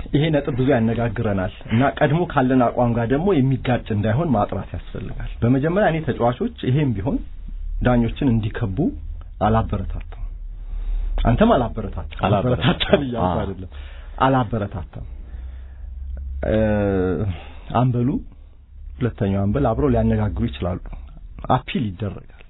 ይሄ ነጥብ ብዙ ያነጋግረናል እና ቀድሞ ካለን አቋም ጋር ደግሞ የሚጋጭ እንዳይሆን ማጥራት ያስፈልጋል። በመጀመሪያ እኔ ተጫዋቾች ይሄም ቢሆን ዳኞችን እንዲከቡ አላበረታታም። አንተም አላበረታታም ይያዝ አይደለም አላበረታታም። አንበሉ ሁለተኛው አንበል አብረው ሊያነጋግሩ ይችላሉ። አፒል ይደረጋል።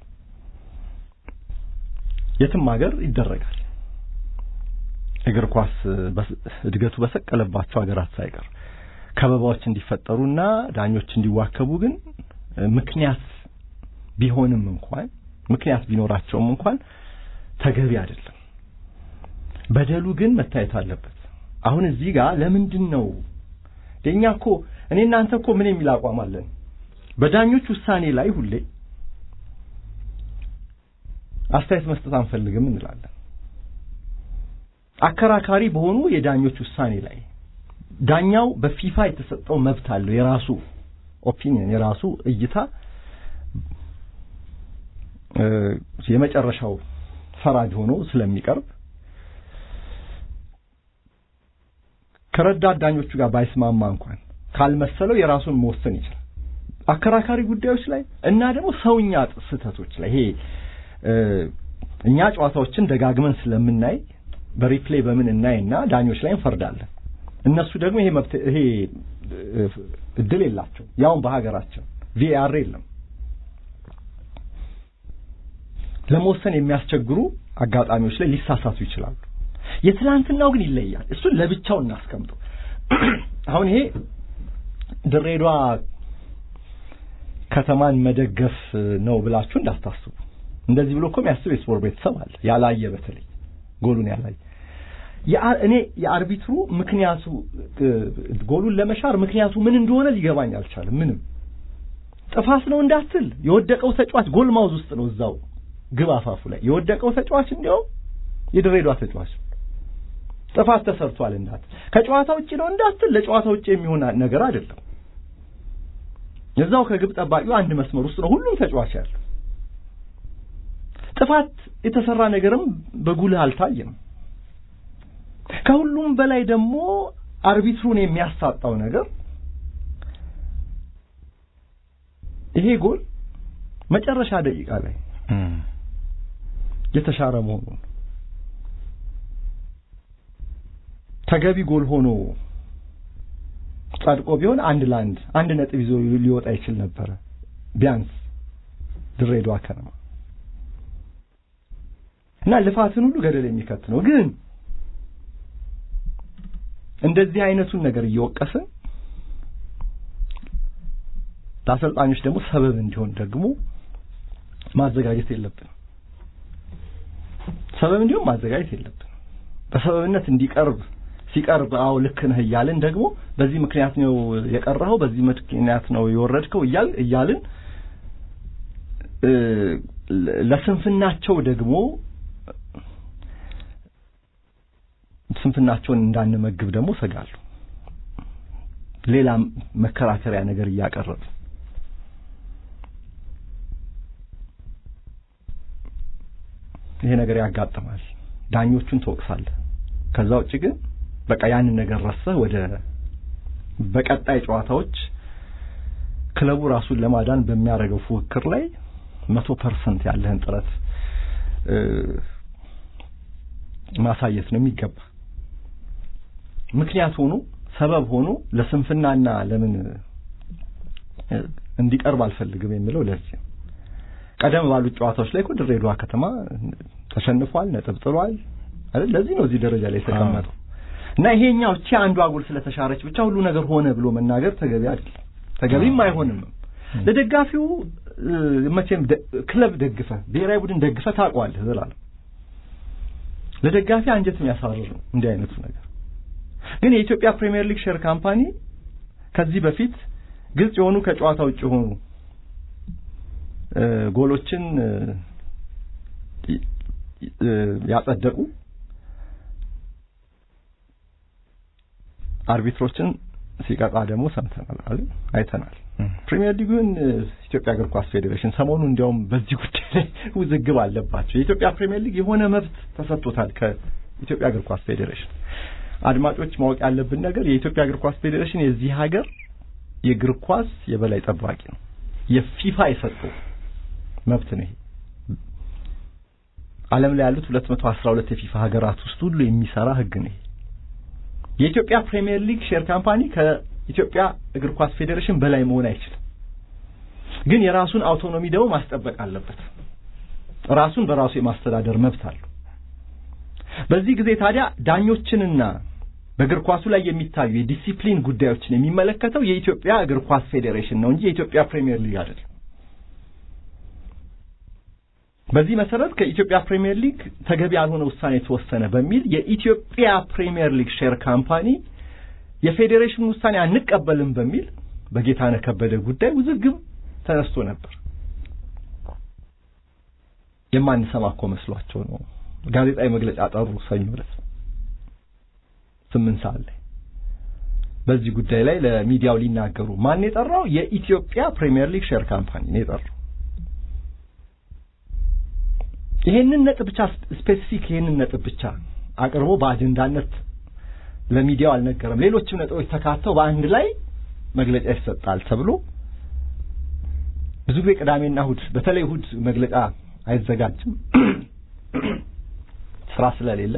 የትም ሀገር ይደረጋል። እግር ኳስ እድገቱ በሰቀለባቸው ሀገራት ሳይቀር ከበባዎች እንዲፈጠሩና ዳኞች እንዲዋከቡ ግን ምክንያት ቢኖራቸውም እንኳን ተገቢ አይደለም። በደሉ ግን መታየት አለበት። አሁን እዚህ ጋር ለምንድነው ለኛኮ እኔ እናንተኮ ምን የሚል አቋም አለን? በዳኞች ውሳኔ ላይ ሁሌ አስተያየት መስጠት አንፈልግም እንላለን። አከራካሪ በሆኑ የዳኞች ውሳኔ ላይ ዳኛው በፊፋ የተሰጠው መብት አለው፣ የራሱ ኦፒኒየን የራሱ እይታ የመጨረሻው ፈራጅ ሆኖ ስለሚቀርብ ከረዳት ዳኞቹ ጋር ባይስማማ እንኳን ካልመሰለው የራሱን መወሰን ይችላል። አከራካሪ ጉዳዮች ላይ እና ደግሞ ሰውኛ ስህተቶች ላይ ይሄ እኛ ጨዋታዎችን ደጋግመን ስለምናይ በሪፕሌይ በምን እናይና ዳኞች ላይ እንፈርዳለን። እነሱ ደግሞ ይሄ እድል የላቸው። ያው በሀገራችን ቪአር የለም። ለመወሰን የሚያስቸግሩ አጋጣሚዎች ላይ ሊሳሳቱ ይችላሉ። የትላንትናው ግን ይለያል። እሱን ለብቻው እናስቀምጠው። አሁን ይሄ ድሬዳዋ ከተማን መደገፍ ነው ብላችሁ እንዳታስቡ። እንደዚህ ብሎ እኮ የሚያስብ የስፖርት ቤተሰብ አለ። ያላየ በተለይ ጎሉን ያላየ እኔ የአርቢትሩ ምክንያቱ ጎሉን ለመሻር ምክንያቱ ምን እንደሆነ ሊገባኝ አልቻለም። ምንም ጥፋት ነው እንዳትል የወደቀው ተጫዋች ጎል ማውዝ ውስጥ ነው እዛው ግብ አፋፉ ላይ የወደቀው ተጫዋች እንዲያው የድሬዳዋ ተጫዋች ጥፋት ተሰርቷል እንዳትል ከጨዋታ ውጪ ነው እንዳትል ለጨዋታ ውጪ የሚሆን ነገር አይደለም። የዛው ከግብ ጠባቂው አንድ መስመር ውስጥ ነው ሁሉም ተጫዋች ያለው። ጥፋት የተሰራ ነገርም በጉልህ አልታየም። ከሁሉም በላይ ደግሞ አርቢትሩን የሚያሳጣው ነገር ይሄ ጎል መጨረሻ ደቂቃ ላይ የተሻረ መሆኑ ተገቢ ጎል ሆኖ ጻድቆ ቢሆን አንድ ነጥብ ይዞ ሊወጣ ይችል ነበር ቢያንስ ድሬዳዋ ከነማ እና ልፋትን ሁሉ ገደል የሚከት ነው። ግን እንደዚህ አይነቱን ነገር እየወቀሰ ለአሰልጣኞች ደግሞ ሰበብ እንዲሆን ደግሞ ማዘጋጀት የለብንም። ሰበብ እንዲሆን ማዘጋጀት የለብንም። በሰበብነት ሲቀርብ አው ልክ ነህ እያልን ደግሞ በዚህ ምክንያት ነው የቀረኸው በዚህ ምክንያት ነው የወረድከው እያልን ለስንፍናቸው ደግሞ ስንፍናቸውን እንዳንመግብ ደግሞ ሰጋሉ። ሌላ መከራከሪያ ነገር እያቀረበ ይሄ ነገር ያጋጥማል። ዳኞቹን ተወቅሳለህ። ከዛ ውጪ ግን በቃ ያንን ነገር ረስተህ ወደ በቀጣይ ጨዋታዎች ክለቡ ራሱን ለማዳን በሚያደርገው ፉክክር ላይ 100% ያለህን ጥረት ማሳየት ነው የሚገባ። ምክንያት ሆኖ ሰበብ ሆኖ ለስንፍናና ለምን እንዲቀርብ አልፈልግም የሚለው ለዚህ ቀደም ባሉት ጨዋታዎች ላይ እኮ ድሬዳዋ ከተማ ተሸንፏል፣ ነጥብ ጥሏል አይደል? ለዚህ ነው እዚህ ደረጃ ላይ ተቀመጠው እና ይሄኛው እቺ አንዷ ጎል ስለተሻረች ብቻ ሁሉ ነገር ሆነ ብሎ መናገር ተገቢ አይደለም። ተገቢም አይሆንም። ለደጋፊው መቼም ክለብ ደግፈ ብሔራዊ ቡድን ደግፈ ታቋለህ ዘላለም ለደጋፊ አንጀት የሚያሳርር ነው እንዲህ አይነቱ ነገር። ግን የኢትዮጵያ ፕሪሚየር ሊግ ሼር ካምፓኒ ከዚህ በፊት ግልጽ የሆኑ ከጨዋታ ውጭ ሆኑ ጎሎችን ያጸደቁ አርቢትሮችን ሲቀጣ ደግሞ ሰምተናል አይተናል። ፕሪሚየር ሊጉን ኢትዮጵያ እግር ኳስ ፌዴሬሽን ሰሞኑን እንዲያውም በዚህ ጉዳይ ላይ ውዝግብ አለባቸው። የኢትዮጵያ ፕሪሚየር ሊግ የሆነ መብት ተሰጥቶታል ከኢትዮጵያ እግር ኳስ ፌዴሬሽን አድማጮች ማወቅ ያለብን ነገር የኢትዮጵያ እግር ኳስ ፌዴሬሽን የዚህ ሀገር የእግር ኳስ የበላይ ጠባቂ ነው። የፊፋ የሰጠው መብት ነው። ዓለም ላይ ያሉት 212 የፊፋ ሀገራት ውስጥ ሁሉ የሚሰራ ህግ ነው። የኢትዮጵያ ፕሪሚየር ሊግ ሼር ካምፓኒ ከኢትዮጵያ እግር ኳስ ፌዴሬሽን በላይ መሆን አይችልም። ግን የራሱን አውቶኖሚ ደግሞ ማስጠበቅ አለበት። ራሱን በራሱ የማስተዳደር መብት አለው። በዚህ ጊዜ ታዲያ ዳኞችንና በእግር ኳሱ ላይ የሚታዩ የዲሲፕሊን ጉዳዮችን የሚመለከተው የኢትዮጵያ እግር ኳስ ፌዴሬሽን ነው እንጂ የኢትዮጵያ ፕሪሚየር ሊግ አይደለም። በዚህ መሰረት ከኢትዮጵያ ፕሪሚየር ሊግ ተገቢ ያልሆነ ውሳኔ ተወሰነ በሚል የኢትዮጵያ ፕሪሚየር ሊግ ሼር ካምፓኒ የፌዴሬሽኑ ውሳኔ አንቀበልም በሚል በጌታነህ ከበደ ጉዳይ ውዝግብ ተነስቶ ነበር። የማንሰማኮ መስሏቸው ነው ጋዜጣዊ መግለጫ ጠሩ። ሰኞ ዕለት 8 ሰዓት ላይ በዚህ ጉዳይ ላይ ለሚዲያው ሊናገሩ ማን የጠራው? የኢትዮጵያ ፕሪሚየር ሊግ ሼር ካምፓኒ ነው የጠራው። ይሄንን ነጥብ ብቻ ስፔሲፊክ ይሄንን ነጥብ ብቻ አቅርቦ በአጀንዳነት ለሚዲያው አልነገረም። ሌሎችም ነጥቦች ተካተው በአንድ ላይ መግለጫ ይሰጣል ተብሎ ብዙ ጊዜ ቅዳሜና እሁድ በተለይ እሁድ መግለጫ አይዘጋጅም ስራ ስለሌለ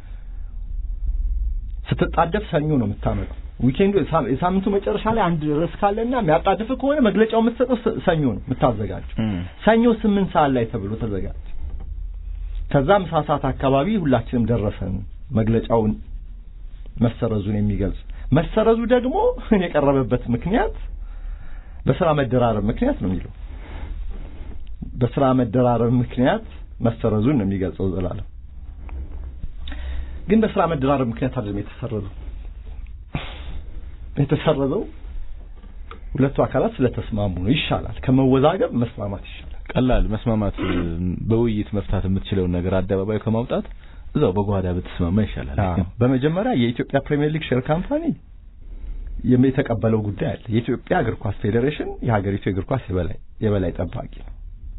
ስትጣደፍ ሰኞ ነው የምታመጣው። ዊኬንዱ የሳምንቱ መጨረሻ ላይ አንድ ርዕስ ካለና የሚያጣድፍ ከሆነ መግለጫው የምትሰጠው ሰኞ ነው የምታዘጋጀው። ሰኞ 8 ሰዓት ላይ ተብሎ ተዘጋጀ። ከዛም ሰዓት አካባቢ ሁላችንም ደረሰን መግለጫውን መሰረዙን የሚገልጽ። መሰረዙ ደግሞ የቀረበበት ምክንያት በስራ መደራረብ ምክንያት ነው የሚለው። በስራ መደራረብ ምክንያት መሰረዙን ነው የሚገልጸው ዘላለም። ግን በስራ መደራረብ ምክንያት አይደለም የተሰረዘው ሁለቱ አካላት ስለተስማሙ ነው። ይሻላል ከመወዛገብ መስማማት ይሻላል። ቀላል መስማማት በውይይት መፍታት የምትችለው ነገር አደባባይ ከማውጣት እዛው በጓዳ ብትስማማ ይሻላል። በመጀመሪያ የኢትዮጵያ ፕሪሚየር ሊግ ሼር ካምፓኒ የተቀበለው ጉዳይ አለ። የኢትዮጵያ እግር ኳስ ፌዴሬሽን የሀገሪቱ እግር ኳስ የበላይ ጠባቂ ነው።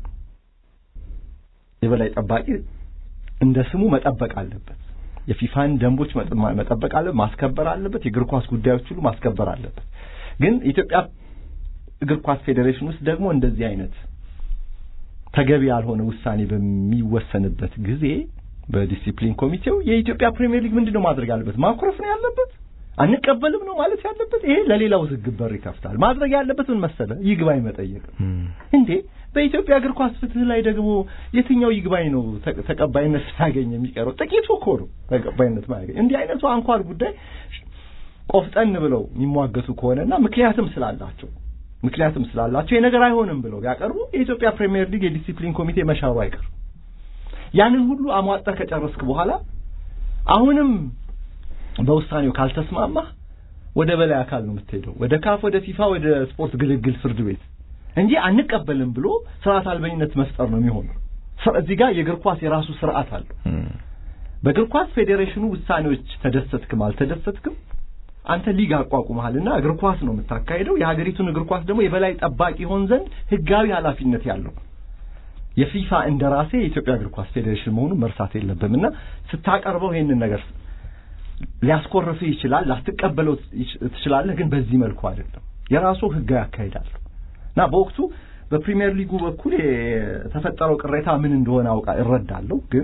የበላይ ጠባቂ እንደ ስሙ መጠበቅ አለበት። የፊፋን ደንቦች መጠበቅ አለበት፣ ማስከበር አለበት። የእግር ኳስ ጉዳዮች ሁሉ ማስከበር አለበት። ግን ኢትዮጵያ እግር ኳስ ፌዴሬሽን ውስጥ ደግሞ እንደዚህ አይነት ተገቢ ያልሆነ ውሳኔ በሚወሰንበት ጊዜ በዲሲፕሊን ኮሚቴው የኢትዮጵያ ፕሪሚየር ሊግ ምንድነው ማድረግ ያለበት? ማኩረፍ ነው ያለበት? አንቀበልም ነው ማለት ያለበት? ይሄ ለሌላው ዝግብ በር ይከፍታል። ማድረግ ያለበት ምን መሰለ? ይግባኝ መጠየቅ እንዴ። በኢትዮጵያ እግር ኳስ ፍትህ ላይ ደግሞ የትኛው ይግባኝ ነው ተቀባይነት ሳያገኝ የሚቀረው? ጥቂቱ እኮ ነው ተቀባይነት ማያገኝ። እንዲህ አይነቱ አንኳር ጉዳይ ቆፍጠን ብለው የሚሟገቱ ከሆነና ምክንያትም ስላላቸው የነገር አይሆንም ብለው ያቀርቡ የኢትዮጵያ ፕሪሚየር ሊግ የዲሲፕሊን ኮሚቴ መሻሩ አይቀር። ያንን ሁሉ አሟጣ ከጨረስክ በኋላ አሁንም በውሳኔው ካልተስማማ ወደ በላይ አካል ነው የምትሄደው፣ ወደ ካፍ፣ ወደ ፊፋ፣ ወደ ስፖርት ግልግል ፍርድ ቤት እንጂ አንቀበልም ብሎ ስርዓት አልበኝነት መፍጠር ነው የሚሆነው። እዚህ ጋር የእግር ኳስ የራሱ ስርዓት አለው። በእግር ኳስ ፌዴሬሽኑ ውሳኔዎች ተደሰትክም አልተደሰትክም አንተ ሊግ አቋቁመሃልና እግር ኳስ ነው የምታካሄደው። የሀገሪቱን እግር ኳስ ደግሞ የበላይ ጠባቂ ሆን ዘንድ ህጋዊ ኃላፊነት ያለው የፊፋ እንደራሴ የኢትዮጵያ እግር ኳስ ፌዴሬሽን መሆኑን መርሳት የለብምና ስታቀርበው ይሄንን ነገር ሊያስቆርፍህ ይችላል፣ ላትቀበለው ትችላለህ። ግን በዚህ መልኩ አይደለም። የራሱ ህጋዊ ያካሂዳል እና በወቅቱ በፕሪሚየር ሊጉ በኩል የተፈጠረው ቅሬታ ምን እንደሆነ እረዳለሁ። ግን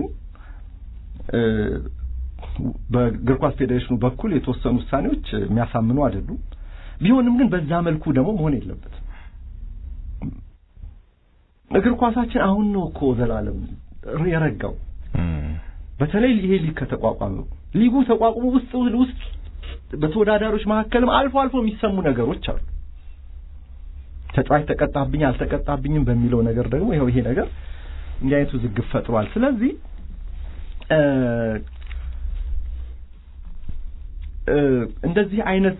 በእግር ኳስ ፌዴሬሽኑ በኩል የተወሰኑ ውሳኔዎች የሚያሳምኑ አይደሉም። ቢሆንም ግን በዛ መልኩ ደግሞ መሆን የለበትም። እግር ኳሳችን አሁን ነው እኮ ዘላለም የረጋው። በተለይ ይሄ ሊግ ከተቋቋመ ሊጉ ተቋቁሞ ውስጥ በተወዳዳሪዎች መካከልም አልፎ የሚሰሙ ነገሮች አሉ። ተጫዋች ተቀጣብኝ አልተቀጣብኝም በሚለው ነገር ደግሞ ይሄ ነገር እንዲህ አይነቱ ዝግብ ፈጥሯል። ስለዚህ እንደዚህ አይነት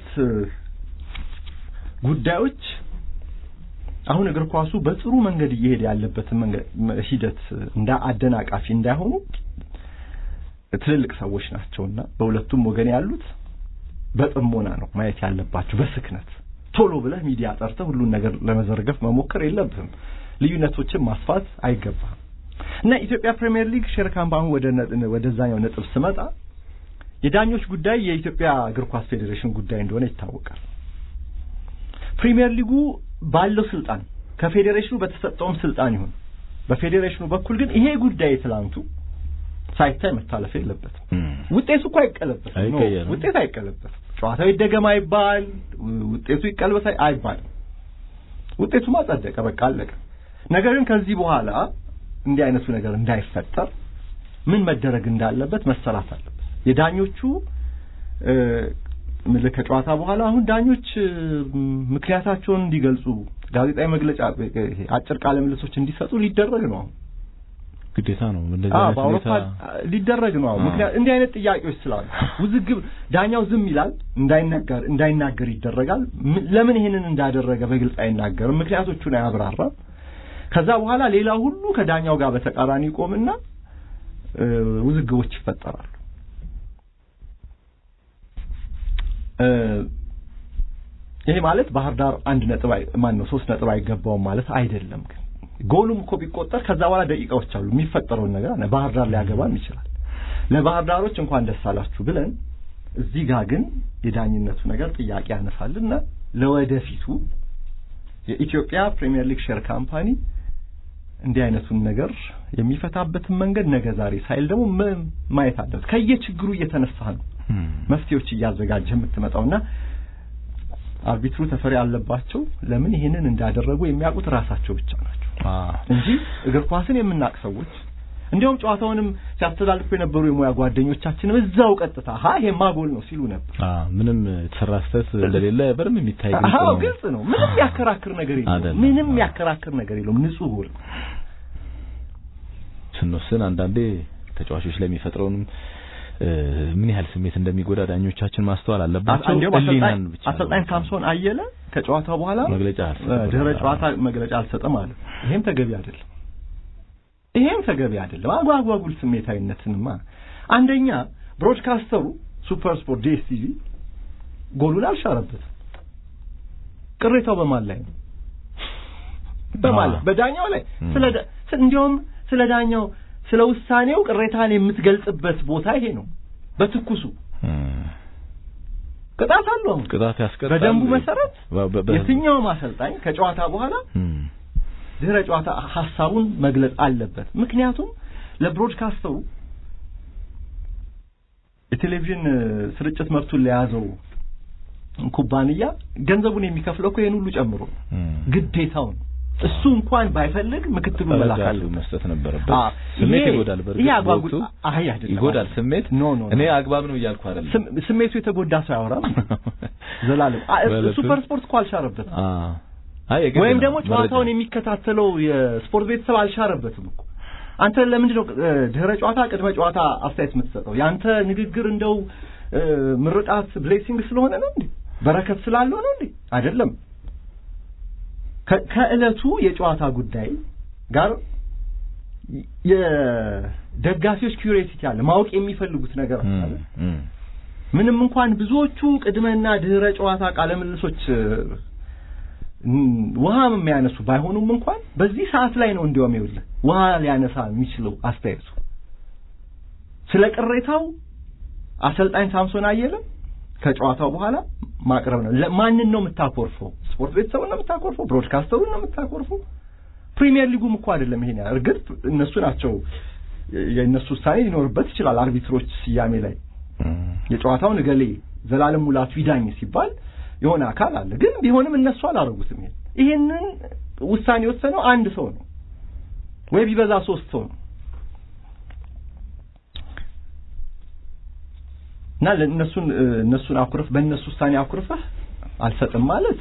ጉዳዮች አሁን እግር ኳሱ በጥሩ መንገድ እየሄደ ያለበት ሂደት እንደ አደናቃፊ እንዳይሆኑ ትልልቅ ሰዎች ናቸውና በሁለቱም ወገን ያሉት በጥሞና ነው ማየት ያለባቸው። በስክነት ቶሎ ብለህ ሚዲያ ጠርተህ ሁሉን ነገር ለመዘርገፍ መሞከር የለብህም። ልዩነቶችን ማስፋት አይገባም። እና ኢትዮጵያ ፕሪሚየር ሊግ ሼር ካምፓኒ ወደዛኛው ነጥብ ስመጣ የዳኞች ጉዳይ የኢትዮጵያ እግር ኳስ ፌዴሬሽን ጉዳይ እንደሆነ ይታወቃል። ፕሪሚየር ሊጉ ባለው ስልጣን ከፌዴሬሽኑ በተሰጠውም ስልጣን ይሁን በፌዴሬሽኑ በኩል ግን ይሄ ጉዳይ ትላንቱ ሳይታይ መታለፍ የለበትም። ውጤቱ እኮ አይቀለበስም። ውጤት አይቀለበስም። ጨዋታው ይደገም አይባል፣ ውጤቱ ይቀልበስ አይባልም። ውጤቱ ማጸደቀ በቃ አለቀ። ነገር ግን ከዚህ በኋላ እንዲህ አይነቱ ነገር እንዳይፈጠር ምን መደረግ እንዳለበት መሰራት አለበት። የዳኞቹ ከጨዋታ በኋላ አሁን ዳኞች ምክንያታቸውን እንዲገልጹ ጋዜጣዊ መግለጫ አጭር ቃለ ምልልሶች እንዲሰጡ ሊደረግ ነው። ግዴታ ነው። እንደዚህ አይነት በአውሮፓ ሊደረግ ነው። ምክንያቱም እንዲህ አይነት ጥያቄዎች ስላሉ ውዝግብ ዳኛው ዝም ይላል፣ እንዳይናገር ይደረጋል። ለምን ይሄንን እንዳደረገ በግልጽ አይናገርም፣ ምክንያቶቹን አያብራራም። ከዛ በኋላ ሌላ ሁሉ ከዳኛው ጋር በተቃራኒ ይቆምና ውዝግቦች ይፈጠራሉ። ይሄ ማለት ባህር ዳር 3 ነጥብ አይገባውም ማለት አይደለም። ግን ጎሉም እኮ ቢቆጠር ከዛ በኋላ ደቂቃዎች አሉ የሚፈጠረው ነገር አለ። ባህር ዳር ሊያገባም ይችላል። ለባህር ዳሮች እንኳን ደስ አላችሁ ብለን እዚህ ጋር ግን የዳኝነቱ ነገር ጥያቄ ያነሳልና ለወደፊቱ የኢትዮጵያ ፕሪሚየር ሊግ ሼር ካምፓኒ እንዲህ አይነቱን ነገር የሚፈታበትን መንገድ ነገ ዛሬ ሳይል ደግሞ ማየት አለበት። ከየችግሩ እየተነሳ ነው መፍትሄዎች እያዘጋጀ የምትመጣውና አርቢትሩ ተፈሪ ያለባቸው ለምን ይሄንን እንዳደረጉ የሚያውቁት ራሳቸው ብቻ ናቸው እንጂ እግር ኳስን የምናውቅ ሰዎች እንዲያውም ጨዋታውንም ሲያስተላልፉ የነበሩ የሙያ ጓደኞቻችንም እዛው ቀጥታ ይሄማ ጎል ነው ሲሉ ነበር። ምንም የተሰራ ስህተት እንደሌለ በርም የሚታይ ግልጽ ነው። ምንም ያከራክር ነገር የለውም። ንጹህ ጎል ስንወስን አንዳንዴ ተጫዋቾች ለሚፈጥረውንም ምን ያህል ስሜት እንደሚጎዳ ዳኞቻችን ማስተዋል አለባቸው። አሰልጣኝ ሳምሶን አየለ ከጨዋታው በኋላ ድህረ ጨዋታ መግለጫ አልሰጠም አለ። ይሄም ተገቢ አይደለም። አጓጉል ስሜታዊነትንማ አንደኛ ብሮድካስተሩ ሱፐር ስፖርት ዲኤስቲቪ ጎሉን አልሻረበትም። ቅሬታው በማን ላይ ነው? በዳኛው ላይ እንዲያውም ስለ ዳኛው ስለ ውሳኔው ቅሬታን የምትገልጽበት ቦታ ይሄ ነው። በትኩሱ ቅጣት አለው። ቅጣት ያስቀጣል። በደንቡ መሰረት የትኛው ማሰልጣኝ ከጨዋታ በኋላ ድህረ ጨዋታ ሐሳቡን መግለጽ አለበት። ምክንያቱም ለብሮድካስተሩ የቴሌቪዥን ስርጭት መብቱን ለያዘው ኩባንያ ገንዘቡን የሚከፍለው እኮ ይሄን ሁሉ ጨምሮ ግዴታው ነው። እሱ እንኳን ባይፈልግ ምክትሉ መላካሉ መስጠት ነበረበት። ስሜት ይጎዳል። በርግጥ ይጎዳል ስሜት። እኔ አግባብ ነው እያልኩ አይደለም። ስሜቱ የተጎዳ ሰው ያወራል ዘላለም። ሱፐር ስፖርት እኮ አልሻረበትም። ወይም ደግሞ ጨዋታውን የሚከታተለው የስፖርት ቤተሰብ አልሻረበትም እኮ። አንተ ለምንድን ነው ድህረ ጨዋታ ቅድመ ጨዋታ አስተያየት የምትሰጠው? ያንተ ንግግር እንደው ምርቃት ብሌሲንግ ስለሆነ ነው እንዴ? በረከት ስላለው ነው እንዴ? አይደለም። ከእለቱ የጨዋታ ጉዳይ ጋር የደጋፊዎች ኩሪዮሲቲ አለ፣ ማወቅ የሚፈልጉት ነገር አለ። ምንም እንኳን ብዙዎቹ ቅድመና ድህረ ጨዋታ ቃለ ምልልሶች ውሃም የሚያነሱ ባይሆኑም እንኳን በዚህ ሰዓት ላይ ነው እንዲያውም ይኸውልህ ውሃ ሊያነሳ የሚችለው አስተያየቱ ስለ ቅሬታው አሰልጣኝ ሳምሶን አየለ ከጨዋታው በኋላ ማቅረብ ነው። ለማንን ነው የምታኮርፈው? ስፖርት ቤተሰቡን ነው የምታኮርፈው? ብሮድካስተሩን ነው የምታኮርፈው? ፕሪሚየር ሊጉም እኮ አይደለም ይሄን ያህል። እርግጥ እነሱ ናቸው የእነሱ ውሳኔ ሊኖርበት ይችላል። አርቢትሮች ስያሜ ላይ የጨዋታውን እገሌ ዘላለም ሙላቱ ይዳኝ ሲባል የሆነ አካል አለ። ግን ቢሆንም እነሱ አላረጉትም። ይሄንን ውሳኔ ወሰነው አንድ ሰው ነው ወይ ቢበዛ 3 ሰው ነው። እና እነሱን አኩርፍ በእነሱ ውሳኔ አኩርፈህ አልሰጥም ማለት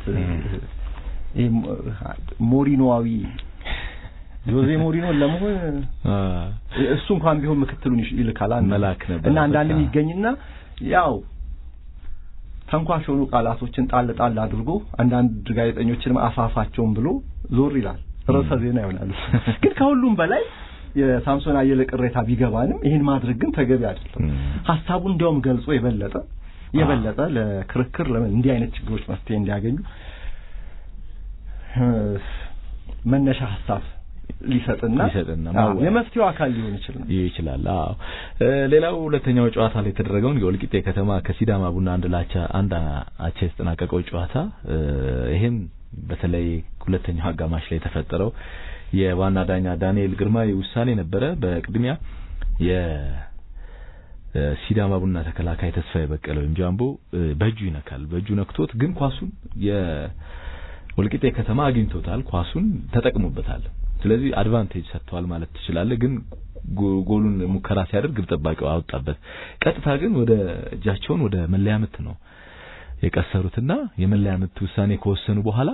ሞሪኖዊ ጆዜ ሞሪኖ ለመሆን እሱ እንኳን ቢሆን ምክትሉን ይልካል መላክ ነበር። እና አንዳንድም ይገኝና ያው ተንኳሽ ሆኑ ቃላቶችን ጣል አድርጎ አንዳንድ ጋዜጠኞችንም አፋፋቸውን ብሎ ዞር ይላል። ርዕሰ ዜና ይሆናል። ግን ከሁሉም በላይ የሳምሶን አየለ ቅሬታ ቢገባንም ይሄን ማድረግ ግን ተገቢ አይደለም። ሐሳቡን እንደውም ገልጾ የበለጠ ለክርክር ለምን እንዲህ አይነት ችግሮች መፍትሄ እንዲያገኙ መነሻ ሐሳብ ሊሰጥና የመፍትሄው አካል ሊሆን ይችላል። አዎ ሌላው ሁለተኛው ጨዋታ ላይ የተደረገውን የወልቂጤ ከተማ ከሲዳማ ቡና አንድ አቻ የተጠናቀቀው ጨዋታ ይሄም በተለይ ሁለተኛው አጋማሽ ላይ የተፈጠረው የዋና ዳኛ ዳንኤል ግርማይ ውሳኔ ነበረ። በቅድሚያ የሲዳማ ቡና ተከላካይ ተስፋዬ በቀለው ጃምቦ በእጁ ነክቶት ግን ኳሱን የወልቂጤ ከተማ አግኝቶታል፣ ኳሱን ተጠቅሞበታል። ስለዚህ አድቫንቴጅ ሰጥቷል ማለት ትችላለህ። ግን ጎሉን ሙከራ ሲያደርግ ግብ ጠባቂው አወጣበት። ቀጥታ ግን ወደ እጃቸውን ወደ መለያ ምት ነው የቀሰሩትና የመለያ ምት ውሳኔ ከወሰኑ በኋላ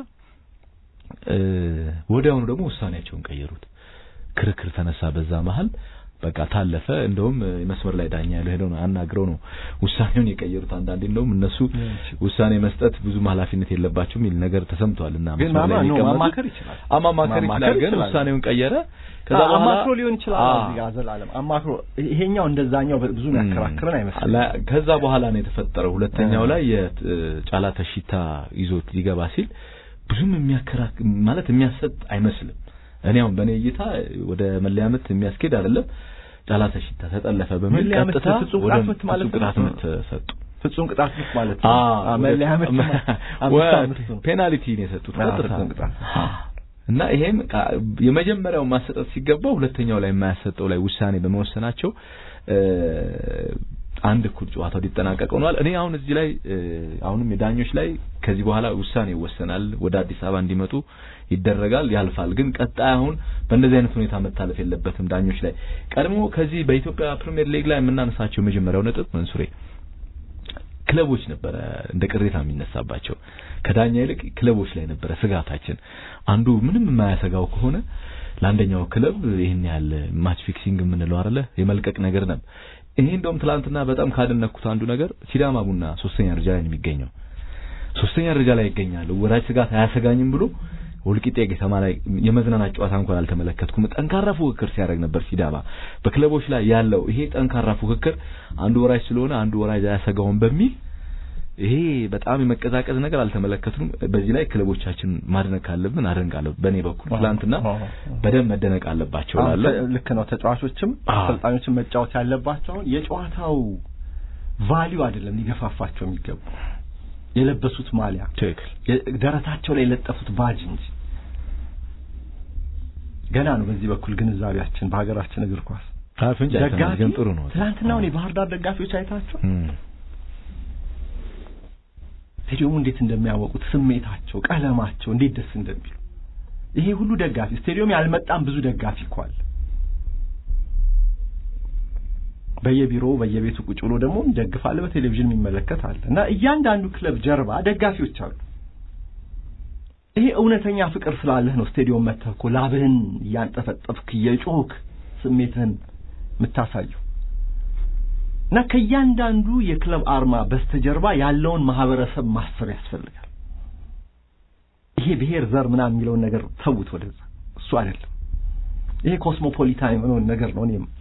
ወዲያውኑ ደግሞ ውሳኔያቸውን ቀየሩት። ክርክር ተነሳ በዛ መሃል። በቃ ታለፈ። እንደውም መስመር ላይ ዳኛ ያለው ሄደው አናግረው ነው ውሳኔውን የቀየሩት። አንዳንዴ እንደውም እነሱ ውሳኔ መስጠት ብዙ ኃላፊነት የለባቸውም የሚል ነገር ተሰምቷልና መስመር ላይ ማማከር ይችላል ግን ውሳኔውን ቀየረ። ከዛ በኋላ አማክሮ ሊሆን ይችላል። እዚህ ጋር ዘላለም አማክሮ ይሄኛው እንደዛኛው ብዙ ያከራክረን አይመስልም። ከዛ በኋላ ነው የተፈጠረው። ሁለተኛው ላይ የጫላ ተሽታ ይዞት ሊገባ ሲል ብዙም የሚያከራክር ማለት የሚያሰጥ አይመስልም። እኔ አሁን በኔ እይታ ወደ መለያ ምት የሚያስኬድ አይደለም። ጫላ ተሽታ ተጠለፈ በሚል ቀጥታ ወደ ቅጣት ምት ሰጡ። ፍጹም ቅጣት ምት ማለት ነው። መለያ ምት ፔናልቲ ነው የሰጡት ቀጥታ። እና ይሄም የመጀመሪያው ማሰጠት ሲገባው ሁለተኛው ላይ የማያሰጠው ላይ ውሳኔ በመወሰናቸው አንድ እኩል ጨዋታው ሊጠናቀቅ ሆኗል። እኔ አሁን እዚህ ላይ አሁንም የዳኞች ላይ ከዚህ በኋላ ውሳኔ ይወሰናል፣ ወደ አዲስ አበባ እንዲመጡ ይደረጋል፣ ያልፋል። ግን ቀጣይ አሁን በእንደዚህ አይነት ሁኔታ መታለፍ የለበትም ዳኞች ላይ። ቀድሞ ከዚህ በኢትዮጵያ ፕሪሚየር ሊግ ላይ የምናነሳቸው መጀመሪያው ነጥብ መንሱሬ ክለቦች ነበረ እንደ ቅሬታ የሚነሳባቸው። ከዳኛ ይልቅ ክለቦች ላይ ነበረ ስጋታችን። አንዱ ምንም የማያሰጋው ከሆነ ለአንደኛው ክለብ ይሄን ያለ ማች ፊክሲንግ የምንለው አይደለ የመልቀቅ ነገር ነበር። ይሄ እንደውም ትላንትና በጣም ካደነኩት አንዱ ነገር ሲዳማ ቡና 3ኛ ደረጃ ላይ የሚገኘው 3ኛ ደረጃ ላይ ይገኛል። ወራጅ ስጋት አያሰጋኝም ብሎ ወልቂጤ ከተማ ላይ የመዝናናት ጨዋታ እንኳን አልተመለከትኩም። ጠንካራ ፉክክር ሲያደርግ ነበር ሲዳማ። በክለቦች ላይ ያለው ይሄ ጠንካራ ፉክክር አንዱ ወራጅ ስለሆነ አንዱ ወራጅ አያሰጋውም በሚል ይሄ በጣም የመቀዛቀዝ ነገር አልተመለከትንም። በዚህ ላይ ክለቦቻችን ማድነቅ አለብን፣ አደንቃለሁ። በኔ በኩል ትላንትና በደንብ መደነቅ አለባቸው አለ። ልክ ነው። ተጫዋቾችም አሰልጣኞችም መጫወት ያለባቸው የጨዋታው ቫልዩ አይደለም ሊገፋፋቸው የሚገቡ የለበሱት ማሊያ ትክክል ደረታቸው ላይ የለጠፉት ባጅ እንጂ ገና ነው። በዚህ በኩል ግንዛቤያችን በሀገራችን እግር ኳስ ደጋፊ ግን ጥሩ ነው። ትላንትና ነው የባህር ዳር ደጋፊዎች አይታቸው ስቴዲየሙ እንዴት እንደሚያወቁት ስሜታቸው፣ ቀለማቸው እንዴት ደስ እንደሚሉ ይሄ ሁሉ ደጋፊ ስቴዲየም ያልመጣም ብዙ ደጋፊ እኮ አለ። በየቢሮው በየቤቱ ቁጭ ብሎ ደግሞ እንደግፋለ በቴሌቪዥን የሚመለከት አለ። እና እያንዳንዱ ክለብ ጀርባ ደጋፊዎች አሉ። ይሄ እውነተኛ ፍቅር ስላለህ ነው ስቴዲየም መጥተህ እኮ ላብህን ያንጠፈጠፍክ የጮክ ስሜትህን የምታሳየው። እና ከእያንዳንዱ የክለብ አርማ በስተጀርባ ያለውን ማህበረሰብ ማሰብ ያስፈልጋል። ይሄ ብሔር ዘር ምናምን የሚለውን ነገር ተውት፣ ወደዛ እሱ አይደለም። ይሄ ኮስሞፖሊታን የሆነ ነገር ነው። እኔም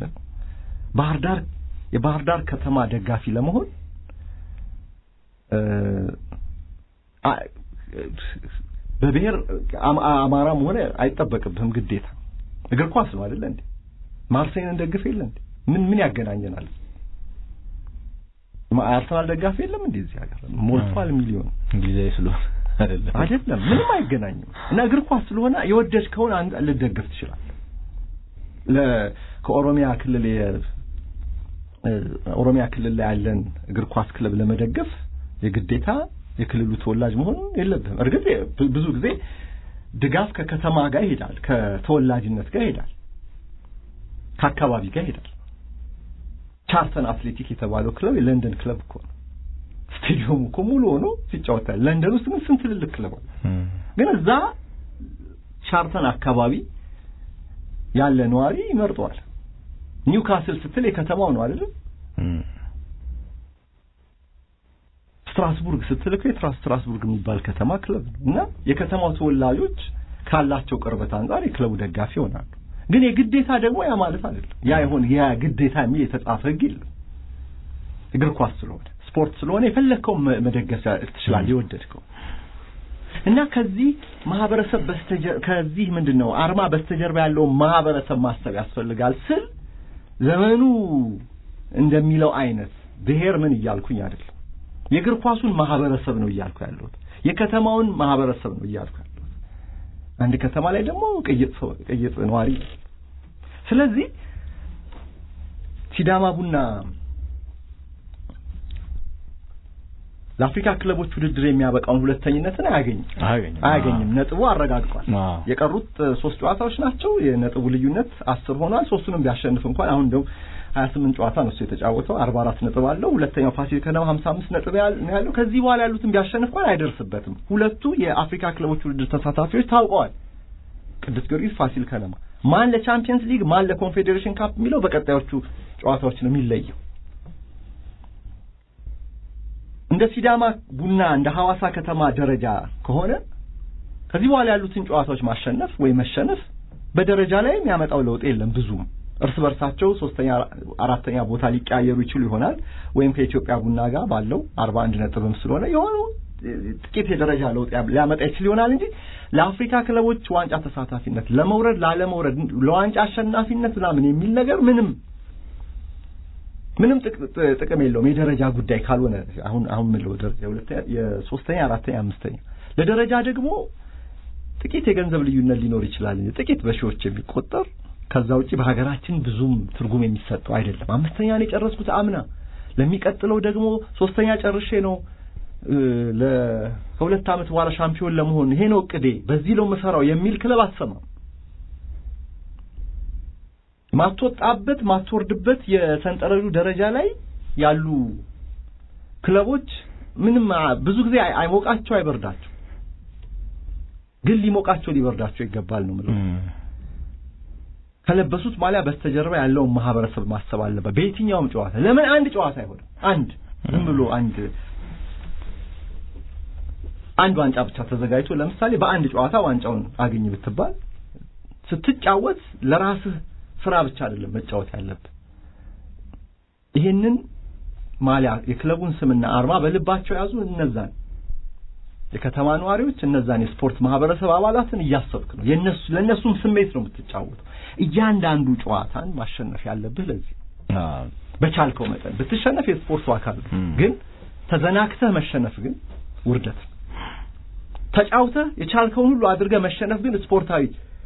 የባህር ዳር ከተማ ደጋፊ ለመሆን በብሔር አማራም ሆነ አይጠበቅብህም ግዴታ። እግር ኳስ ነው አይደል እንዴ? ማርሴይን ደግፍ የለ እንዴ? ምን ያገናኘናል? አርሰናል ደጋፊ የለም እንዴ እዚህ ሀገር? ሞልቷል ሚሊዮን። እንግሊዛዊ ስለሆነ አይደለም ምንም አይገናኝም። እና እግር ኳስ ስለሆነ የወደድከውን አንተ ልትደግፍ ትችላለህ። ከኦሮሚያ ክልል ላይ ያለን እግር ኳስ ክለብ ለመደገፍ የግዴታ የክልሉ ተወላጅ መሆን የለብህም። እርግጥ ብዙ ጊዜ ድጋፍ ከከተማ ጋር ይሄዳል፣ ከተወላጅነት ጋር ይሄዳል፣ ከአካባቢ ጋር ይሄዳል። ቻርተን አትሌቲክ የተባለው ክለብ የለንደን ክለብ እኮ ነው። ስቴዲየሙ እኮ ሙሉ ሆኖ ሲጫወታል። ለንደን ውስጥ ምን ስንት ትልልቅ ክለብ አለ። ግን እዛ ቻርተን አካባቢ ያለ ነዋሪ ይመርጠዋል። ኒውካስል ስትል የከተማው ነው አይደል? ስትራስቡርግ ስትል ስትራስቡርግ የሚባል ከተማ ክለብ ነው። እና የከተማው ተወላጆች ካላቸው ቅርበት አንፃር የክለቡ ደጋፊ ይሆናሉ። ግን የግዴታ ደግሞ ያ ማለት አይደለም። ያ ግዴታ የሚል የተጻፈ ሕግ የለም። እግር ኳስ ስለሆነ ስፖርት ስለሆነ የፈለከው መደገፍ ትችላለህ የወደድከው። እና ከዚህ ማህበረሰብ ከዚህ ምንድነው አርማ በስተጀርባ ያለው ማህበረሰብ ማሰብ ያስፈልጋል ስል ዘመኑ እንደሚለው አይነት ብሔር ምን እያልኩኝ አይደለም የእግር ኳሱን ማህበረሰብ ነው እያልኩ ያለሁት የከተማውን ማህበረሰብ ነው እያልኩ ያለሁት አንድ ከተማ ላይ ደግሞ ቅይጥ ነዋሪ ስለዚህ ሲዳማ ቡና ለአፍሪካ ክለቦች ውድድር የሚያበቃውን ሁለተኝነትን አያገኝም ነጥቡ አረጋግጧል የቀሩት 3 ጨዋታዎች ናቸው የነጥቡ ልዩነት 10 ሆኗል ሶስቱንም ቢያሸንፍ እንኳን አሁን እንደው 28 ጨዋታ ነው የተጫወተው 44 ነጥብ አለው ሁለተኛው ፋሲል ከነማ 55 ነጥብ ያለው ከዚህ በኋላ ያሉትን ቢያሸንፍ እንኳን አይደርስበትም ሁለቱ የአፍሪካ ክለቦች ውድድር ተሳታፊዎች ታውቀዋል ቅዱስ ጊዮርጊስ ፋሲል ከነማ ማን ለቻምፒየንስ ሊግ ማን ለኮንፌዴሬሽን ካፕ የሚለው በቀጣዮቹ ጨዋታዎች ነው የሚለየው እንደ ሲዳማ ቡና እንደ ሐዋሳ ከተማ ደረጃ ከሆነ ከዚህ በኋላ ያሉትን ጨዋታዎች ማሸነፍ ወይ መሸነፍ በደረጃ ላይ የሚያመጣው ለውጥ የለም ብዙም እርስ በርሳቸው 3ኛ 4ኛ ቦታ ሊቀያየሩ ይችላል ይሆናል ወይም ከኢትዮጵያ ቡና ጋር ባለው 41 ነጥብም ስለሆነ የሆነ ጥቂት የደረጃ ለውጥ ሊያመጣ ይችላል ይሆናል እንጂ ለአፍሪካ ክለቦች ዋንጫ ተሳታፊነት ለመውረድ ላለመውረድ ለዋንጫ አሸናፊነት ምናምን የሚል ነገር ምንም ጥቅም የለውም የደረጃ ጉዳይ ካልሆነ አሁን ምለው ደረጃ የ3ኛ 4ኛ 5ኛ ለደረጃ ደግሞ ጥቂት የገንዘብ ልዩነት ሊኖር ይችላል ጥቂት በሺዎች የሚቆጠር ከዛ ውጪ በሀገራችን ብዙም ትርጉም የሚሰጠው አይደለም 5ኛ ነው የጨረስኩት አምና ለሚቀጥለው ደግሞ 3ኛ ጨርሼ ነው ለሁለት ዓመት በኋላ ሻምፒዮን ለመሆን ይሄ ነው እቅዴ በዚህ ነው መሰራው የሚል ክለብ አትሰማም ማትወጣበት ማትወርድበት የሰንጠረዡ ደረጃ ላይ ያሉ ክለቦች ምንም ብዙ ጊዜ አይሞቃቸው አይበርዳቸው ግን ሊሞቃቸው ሊበርዳቸው ይገባል ነው ማለት ከለበሱት ማሊያ በስተጀርባ ያለው ማህበረሰብ ማሰብ አለበት በየትኛውም ጨዋታ ለምን አንድ ጨዋታ አይሆንም ዝም ብሎ አንድ ዋንጫ ብቻ ተዘጋጅቶ ለምሳሌ በአንድ ጨዋታ ዋንጫውን አግኝ ብትባል ስትጫወት ለራስህ ስራ ብቻ አይደለም መጫወት ያለበት ይሄንን ማሊያ የክለቡን ስምና አርማ በልባቸው ያዙ እነዛን የከተማ ነዋሪዎች እነዛን የስፖርት ማህበረሰብ አባላትን እያሰብክ ነው ለነሱም ስሜት ነው የምትጫወተው እያንዳንዱ ጨዋታን ማሸነፍ ያለብህ ለዚህ በቻልከው መጠን ብትሸነፍ የስፖርቱ አካል ግን ተዘናክተህ መሸነፍ ግን ውርደት ተጫውተህ የቻልከውን ሁሉ አድርገህ መሸነፍ ግን ስፖርታዊ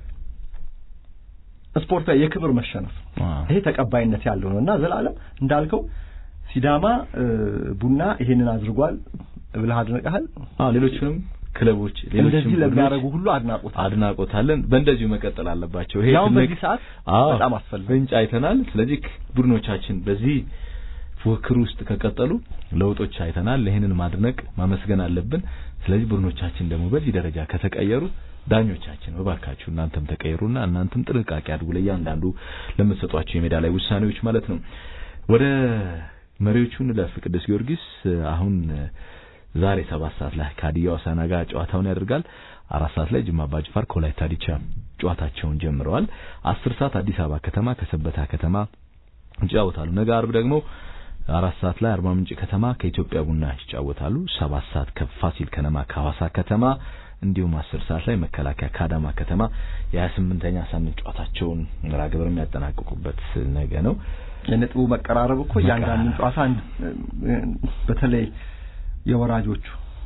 የክብር መሸነፍ ይሄ ተቀባይነት ያለው ነውና ዘላለም እንዳልከው ሲዳማ ቡና ይሄንን አድርጓል ብለህ አድንቀሃል ሌሎችንም ክለቦች እንደዚህ ለሚያደርጉ ሁሉ አድናቆታለን በእንደዚሁ መቀጠል አለባቸው ይሄ በዚህ ሰዓት በጣም አስፈልጋል ፍንጭ አይተናል ስለዚህ ቡድኖቻችን በዚህ ፉክክር ውስጥ ከቀጠሉ ለውጦች አይተናል ይሄንን ማድነቅ ማመስገን አለብን ስለዚህ ቡድኖቻችን ደግሞ በዚህ ደረጃ ከተቀየሩ ዳኞቻችን በባካችሁ እናንተም ተቀየሩና እናንተም ጥንቃቄ አድርጉ ለእያንዳንዱ ለምትሰጧቸው የሜዳ ላይ ውሳኔዎች ማለት ነው ወደ መሪዎቹን ለቅዱስ ጊዮርጊስ አሁን ዛሬ 7 ሰዓት ላይ ከሀዲያ ሆሳዕና ጋር ጨዋታውን ያደርጋል 4 ሰዓት ላይ ጅማ አባጅፋር ከወላይታ ዲቻ ጨዋታቸውን ጀምረዋል 10 ሰዓት አዲስ አበባ ከተማ ከሰበታ ከተማ ይጫወታሉ ነገ አርብ ደግሞ 4 ሰዓት ላይ አርባ ምንጭ ከተማ ከኢትዮጵያ ቡና ይጫወታሉ 7 ሰዓት ከፋሲል ከነማ ከሐዋሳ ከተማ እንዲሁም 10 ሰዓት ላይ መከላከያ ከአዳማ ከተማ የ28ኛ ሳምንት ጨዋታቸውን ምራግብር የሚያጠናቅቁበት ነገ ነው የነጥቡ መቀራረብ እኮ ያንጋንን ጨዋታ በተለይ የወራጆቹ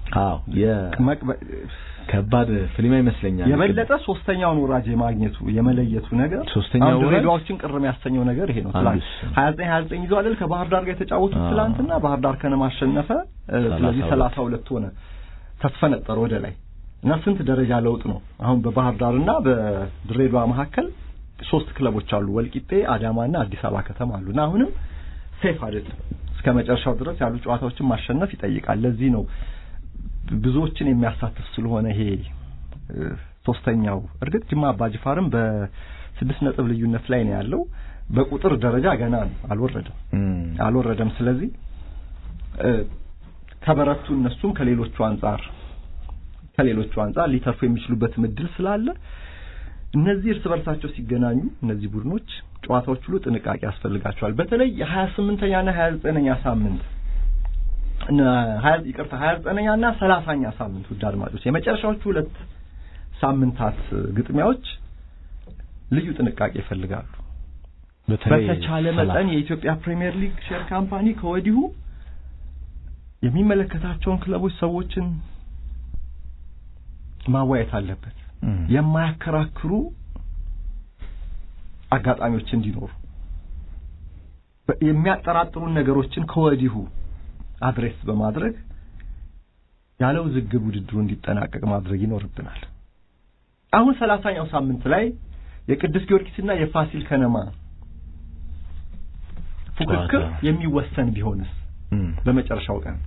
ከባድ ፍልሚያ ይመስለኛል የበለጠ ሶስተኛውን ወራጅ የማግኘቱ የመለየቱ ነገር ሶስተኛው ወራጆችን ቅርም ያሰኘው ነገር ይሄ ነው 29 ይዟል አይደል ከባህር ዳር ጋር የተጫወቱት ትላንትና ባህር ዳር ከነማ አሸነፈ ስለዚህ 32 ሆነ ተፈነጠረ ወደ ላይ እና ስንት ደረጃ ለውጥ ነው አሁን በባህር ዳርና በድሬዳዋ መካከል 3 ክለቦች አሉ ወልቂጤ አዳማና አዲስ አበባ ከተማ አሉና አሁንም ሴፍ አይደለም እስከ መጨረሻው ድረስ ያሉ ጨዋታዎችን ማሸነፍ ይጠይቃል ለዚህ ነው ብዙዎችን የሚያሳትፍ ስለሆነ ይሄ ሶስተኛው እርግጥ ጅማ አባጅፋርም በ6 ነጥብ ልዩነት ላይ ነው ያለው በቁጥር ደረጃ ገና አልወረደም ስለዚህ ከበረቱ እነሱም ከሌሎቹ አንፃር ሊተርፉ የሚችሉበት ምድል ስላለ እነዚህ እርስ በርሳቸው ሲገናኙ እነዚህ ቡድኖች ጨዋታዎች ሁሉ ጥንቃቄ ያስፈልጋቸዋል በተለይ የ28ኛና 29ኛ ሳምንት 29ኛና 30ኛ ሳምንት ውድ አድማጮች የመጨረሻዎቹ 2 ሳምንታት ግጥሚያዎች ልዩ ጥንቃቄ ይፈልጋሉ። በተቻለ መጠን የኢትዮጵያ ፕሪሚየር ሊግ ሼር ካምፓኒ ከወዲሁ የሚመለከታቸውን ክለቦች ሰዎችን ማዋየት አለበት። የማያከራክሩ አጋጣሚዎች እንዲኖሩ የሚያጠራጥሩ ነገሮችን ከወዲሁ አድሬስ በማድረግ ያለው ዝግብ ውድድሩ እንዲጠናቀቅ ማድረግ ይኖርብናል። አሁን 30ኛው ሳምንት ላይ የቅዱስ ጊዮርጊስና የፋሲል ከነማ ፉክክር የሚወሰን ቢሆንስ በመጨረሻው ቀን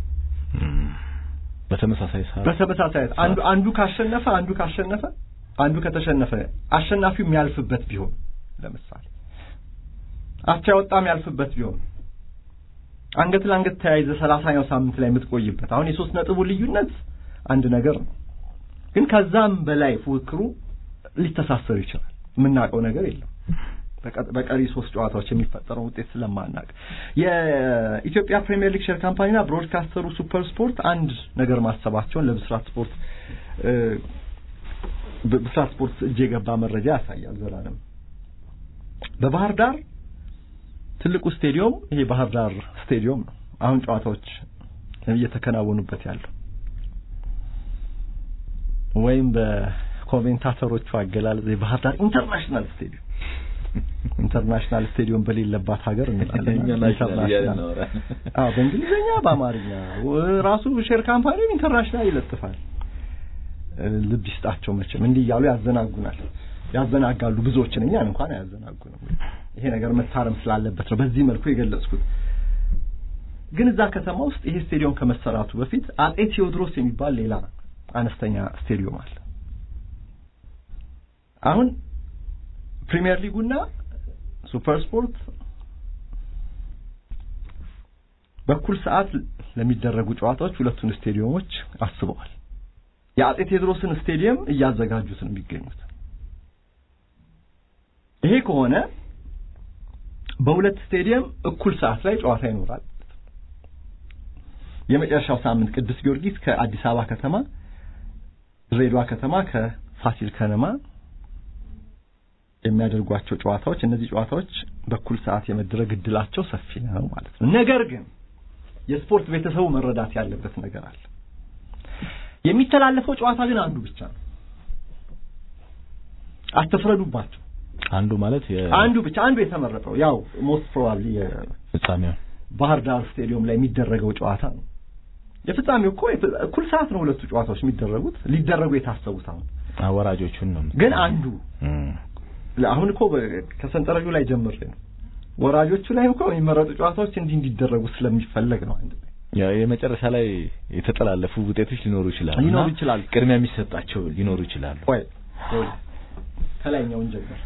በተመሳሳይ አንዱ ካሸነፈ አንዱ ከተሸነፈ አሸናፊው የሚያልፍበት ቢሆን ለምሳሌ አቻ ወጣም ያልፍበት ቢሆን አንገት ለአንገት ተያይዘ 30ኛው ሳምንት ላይ የምትቆይበት አሁን የ3 ነጥቡ ልዩነት አንድ ነገር ነው። ግን ከዛም በላይ ፉክክሩ ሊተሳሰር ይችላል። የምናውቀው ነገር የለም። በቀሪ 3 ጨዋታዎች የሚፈጠረው ውጤት ስለማናውቅ የኢትዮጵያ ፕሪሚየር ሊግ ሼር ካምፓኒና ብሮድካስተሩ ሱፐር ስፖርት አንድ ነገር ማሰባቸውን ለብስራት ስፖርት እጅ የገባ መረጃ ያሳያል። ዘላለም በባህር ዳር ትልቁ ስቴዲየም ይሄ ባህር ዳር ስቴዲየም ነው አሁን ጨዋታዎች እየተከናወኑበት ያለው ወይም በኮሜንታተሮቹ አገላለጽ የባህር ዳር ኢንተርናሽናል ስቴዲየም በሌለባት ሀገር እንላለን። በእንግሊዝኛ በአማርኛ ራሱ ሼር ካምፓኒ ኢንተርናሽናል ይለጥፋል። ልብ ይስጣቸው መቼም እንዲህ ያሉ ያዘናጋሉ ብዙዎችን እኛን እንኳን አያዘናጉንም። ይሄ ነገር መታረም ስላለበት ነው በዚህ መልኩ የገለጽኩት። ግን እዛ ከተማ ውስጥ ይሄ ስቴዲየም ከመሰራቱ በፊት አጼ ቴዎድሮስ የሚባል ሌላ አነስተኛ ስቴዲየም አለ። አሁን ፕሪሚየር ሊጉና ሱፐር ስፖርት በኩል ሰዓት ለሚደረጉ ጨዋታዎች ሁለቱን ስቴዲየሞች አስበዋል። የአጼ ቴዎድሮስን ስቴዲየም እያዘጋጁት ነው የሚገኙት። ይሄ ከሆነ በሁለት ስቴዲየም እኩል ሰዓት ላይ ጨዋታ ይኖራል። የመጨረሻው ሳምንት ቅዱስ ጊዮርጊስ ከአዲስ አበባ ከተማ፣ ድሬዳዋ ከተማ ከፋሲል ከነማ የሚያደርጓቸው ጨዋታዎች እነዚህ ጨዋታዎች በኩል ሰዓት የመደረግ እድላቸው ሰፊ ነው ማለት ነው። ነገር ግን የስፖርት ቤተሰቡ መረዳት ያለበት ነገር አለ። የሚተላለፈው ጨዋታ ግን አንዱ ብቻ ነው። አትፍረዱባቸው። አንዱ ማለት አንዱ ብቻ አንዱ የተመረጠው ያው ሞስት ፕሮባብሊ የፍጻሜው ባህር ዳር ስቴዲየም ላይ የሚደረገው ጨዋታ ነው። የፍጻሜው እኮ እኩል ሰዓት ነው ሁለቱ ጨዋታዎች የሚደረጉት ሊደረጉ የታሰቡት አሁን አወራጆቹን ነው። ግን አንዱ አሁን እኮ ከሰንጠረዡ ላይ ጀምሬ ነው ወራጆቹ ላይ እኮ የሚመረጡ ጨዋታዎች እንዲደረጉ ስለሚፈልግ ነው። አንድ የመጨረሻ ላይ የተጠላለፉ ውጤቶች ሊኖሩ ይችላል። ቅድሚያ የሚሰጣቸው ሊኖሩ ይችላሉ። ወይ ከላይኛው እንጀምር።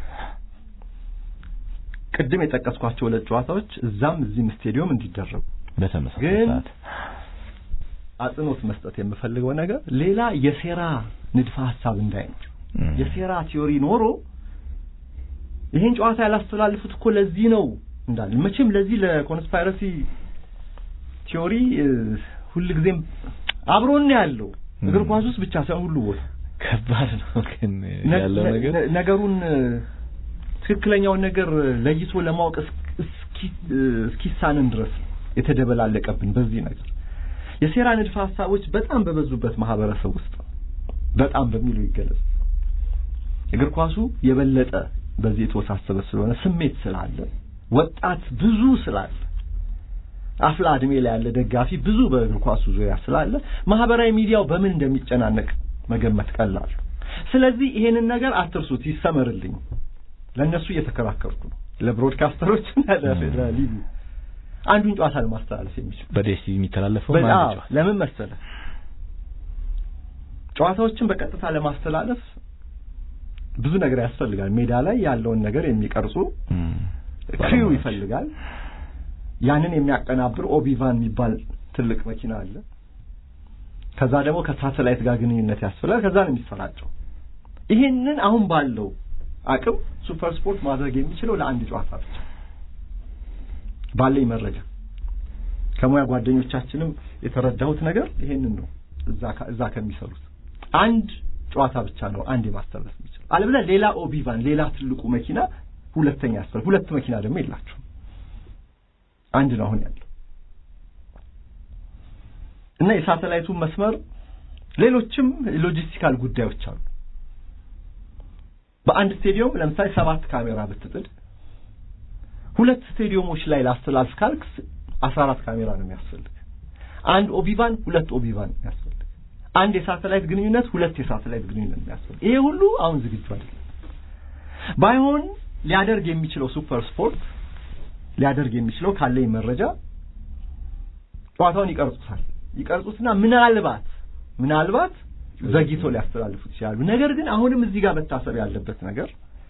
ቅድም የጠቀስኳቸው ሁለት ጨዋታዎች እዛም እዚህም ስቴዲየም እንዲደረጉ በተመሳሳይ ሰዓት አጽንኦት መስጠት የምፈልገው ነገር ሌላ የሴራ ንድፈ ሐሳብ እንዳይኖር የሴራ ቲዮሪ ኖሮ ይሄን ጨዋታ ያላስተላልፉት እኮ ለዚህ ነው እንዳል መቼም ለዚህ ለኮንስፓይረሲ ቲዮሪ ሁሉ ጊዜም አብሮን ያለው እግር ኳስ ውስጥ ብቻ ሳይሆን ሁሉ ቦታ ከባድ ነው። ግን ያለው ነገሩን ትክክለኛውን ነገር ለይቶ ለማወቅ እስኪሳንን ድረስ የተደበላለቀብን በዚህ ነገር የሴራ ንድፈ ሐሳቦች በጣም በበዙበት ማህበረሰብ ውስጥ በጣም በሚሉ ይገለጽ እግር ኳሱ የበለጠ በዚህ የተወሳሰበ ስለሆነ ስሜት ስላለ ወጣት ብዙ ስላለ አፍላ እድሜ ላይ ያለ ደጋፊ ብዙ በእግር ኳሱ ዙሪያ ስላለ ማህበራዊ ሚዲያው በምን እንደሚጨናነቅ መገመት ቀላል። ስለዚህ ይሄንን ነገር አትርሱት፣ ይሰመርልኝ። ለነሱ እየተከራከርኩ ነው ለብሮድካስተሮች እና ለሊጉ አንዱን ጨዋታ ለማስተላለፍ የሚችል በዴሲ የሚተላለፈው ማለት ነው። ለምን መሰለ ጨዋታዎችን በቀጥታ ለማስተላለፍ ብዙ ነገር ያስፈልጋል። ሜዳ ላይ ያለውን ነገር የሚቀርጹ ክሪው ይፈልጋል። ያንን የሚያቀናብር ኦቢቫን የሚባል ትልቅ መኪና አለ። ከዛ ደግሞ ከሳተላይት ጋር ግንኙነት ያስፈልጋል። ከዛ ነው የሚሰራጨው። ይሄንን አሁን ባለው አቅም ሱፐር ስፖርት ማድረግ የሚችለው ለአንድ ጨዋታ ብቻ ባለኝ መረጃ ከሙያ ጓደኞቻችንም የተረዳሁት ነገር ይሄንን ነው እዛ ከሚሰሩት አንድ ጨዋታ ብቻ ነው አንድ ማስተላለፍ የሚችል አለበለ ሌላ ኦቢቫን ሌላ ትልቁ መኪና ሁለተኛ ያስፈልግ ሁለት መኪና ደግሞ የላችሁ አንድ ነው አሁን ያለው እና የሳተላይቱ መስመር ሌሎችም ሎጂስቲካል ጉዳዮች አሉ በአንድ ስቴዲየም ለምሳሌ 7 ካሜራ ብትጥድ ሁለት ስቴዲየሞች ላይ ላስተላልፍ ካልክ 14 ካሜራ ነው የሚያስፈልግ አንድ ኦቢቫን ሁለት ኦቢቫን ያስፈልግ አንድ የሳተላይት ግንኙነት ሁለት የሳተላይት ግንኙነት የሚያስፈልግ ይሄ ሁሉ አሁን ዝግጁ አይደለም ባይሆን ሊያደርግ የሚችለው ሱፐር ስፖርት ሊያደርግ የሚችለው ካለኝ መረጃ ጨዋታውን ይቀርጹትና ምናልባት ዘግይቶ ሊያስተላልፉት ይችላሉ ነገር ግን አሁንም እዚህ ጋር መታሰብ ያለበት ነገር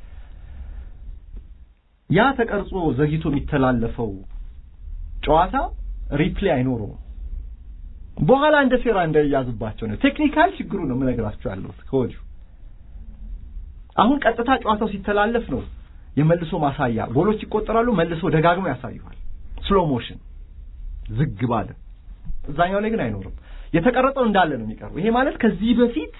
ያ ተቀርጾ ዘግይቶ የሚተላለፈው ጨዋታ ሪፕሌይ አይኖርም በኋላ እንደ ሴራ እንደያዝባቸው ነው ቴክኒካል ችግሩ ነው ምነግራችሁ ያለው ከወዲሁ አሁን ቀጥታ ጨዋታው ሲተላለፍ ነው የመልሶ ማሳያ ጎሎች ይቆጠራሉ መልሶ ደጋግሞ ያሳዩዋል ስሎ ሞሽን ዝግ ባለ እዛኛው ላይ ግን አይኖርም የተቀረጸው እንዳለ ነው የሚቀርበው ይሄ ማለት ከዚህ በፊት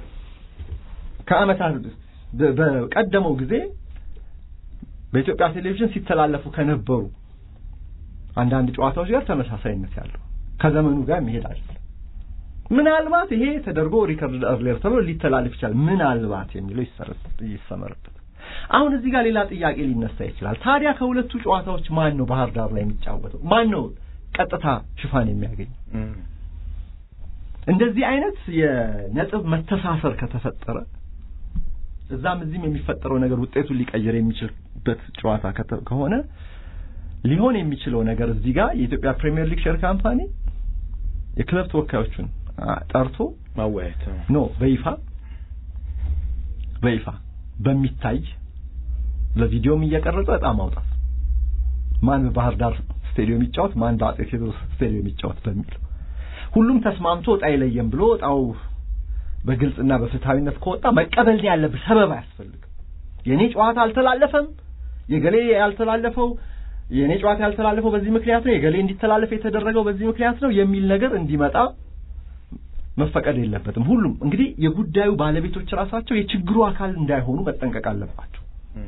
ከአመታት በቀደመው ጊዜ በኢትዮጵያ ቴሌቪዥን ሲተላለፉ ከነበሩ አንዳንድ ጨዋታዎች ጋር ተመሳሳይነት ያለው ከዘመኑ ጋር መሄድ አይደለም ምናልባት ይሄ ተደርጎ ሪከርድ አርሌር ተብሎ ሊተላለፍ ይችላል ምናልባት የሚለው ይሰመርበት አሁን እዚህ ጋር ሌላ ጥያቄ ሊነሳ ይችላል ታዲያ ከሁለቱ ጨዋታዎች ማን ነው ባህር ዳር ላይ የሚጫወተው ማን ነው ቀጥታ ሽፋን የሚያገኝ እንደዚህ አይነት የነጥብ መተሳሰር ከተፈጠረ እዛም እዚህም የሚፈጠረው ነገር ውጤቱን ሊቀየር የሚችልበት ጨዋታ ከሆነ ሊሆን የሚችለው ነገር እዚህ ጋር የኢትዮጵያ ፕሪሚየር ሊግ ሼር ካምፓኒ የክለብ ተወካዮቹን ጠርቶ ማወያየት ነው በይፋ በሚታይ ለቪዲዮም እየቀረጸ በጣም ማውጣት ማን በባህር ዳር ስቴዲየም ይጫወት ማን በአጼ ቴዎድሮስ ስቴዲየም ይጫወት በሚል ሁሉም ተስማምቶ ወጣ ይለየም ብሎ ወጣው በግልጽና በፍትሃዊነት ከወጣ መቀበል ያለበት ሰበብ አያስፈልግም የኔ ጨዋታ አልተላለፈም የገሌ ያልተላለፈው የኔ ጨዋታ ያልተላለፈው በዚህ ምክንያት ነው የገሌ እንዲተላለፍ የተደረገው በዚህ ምክንያት ነው የሚል ነገር እንዲመጣ መፈቀድ የለበትም ሁሉም እንግዲህ የጉዳዩ ባለቤቶች ራሳቸው የችግሩ አካል እንዳይሆኑ መጠንቀቅ አለባቸው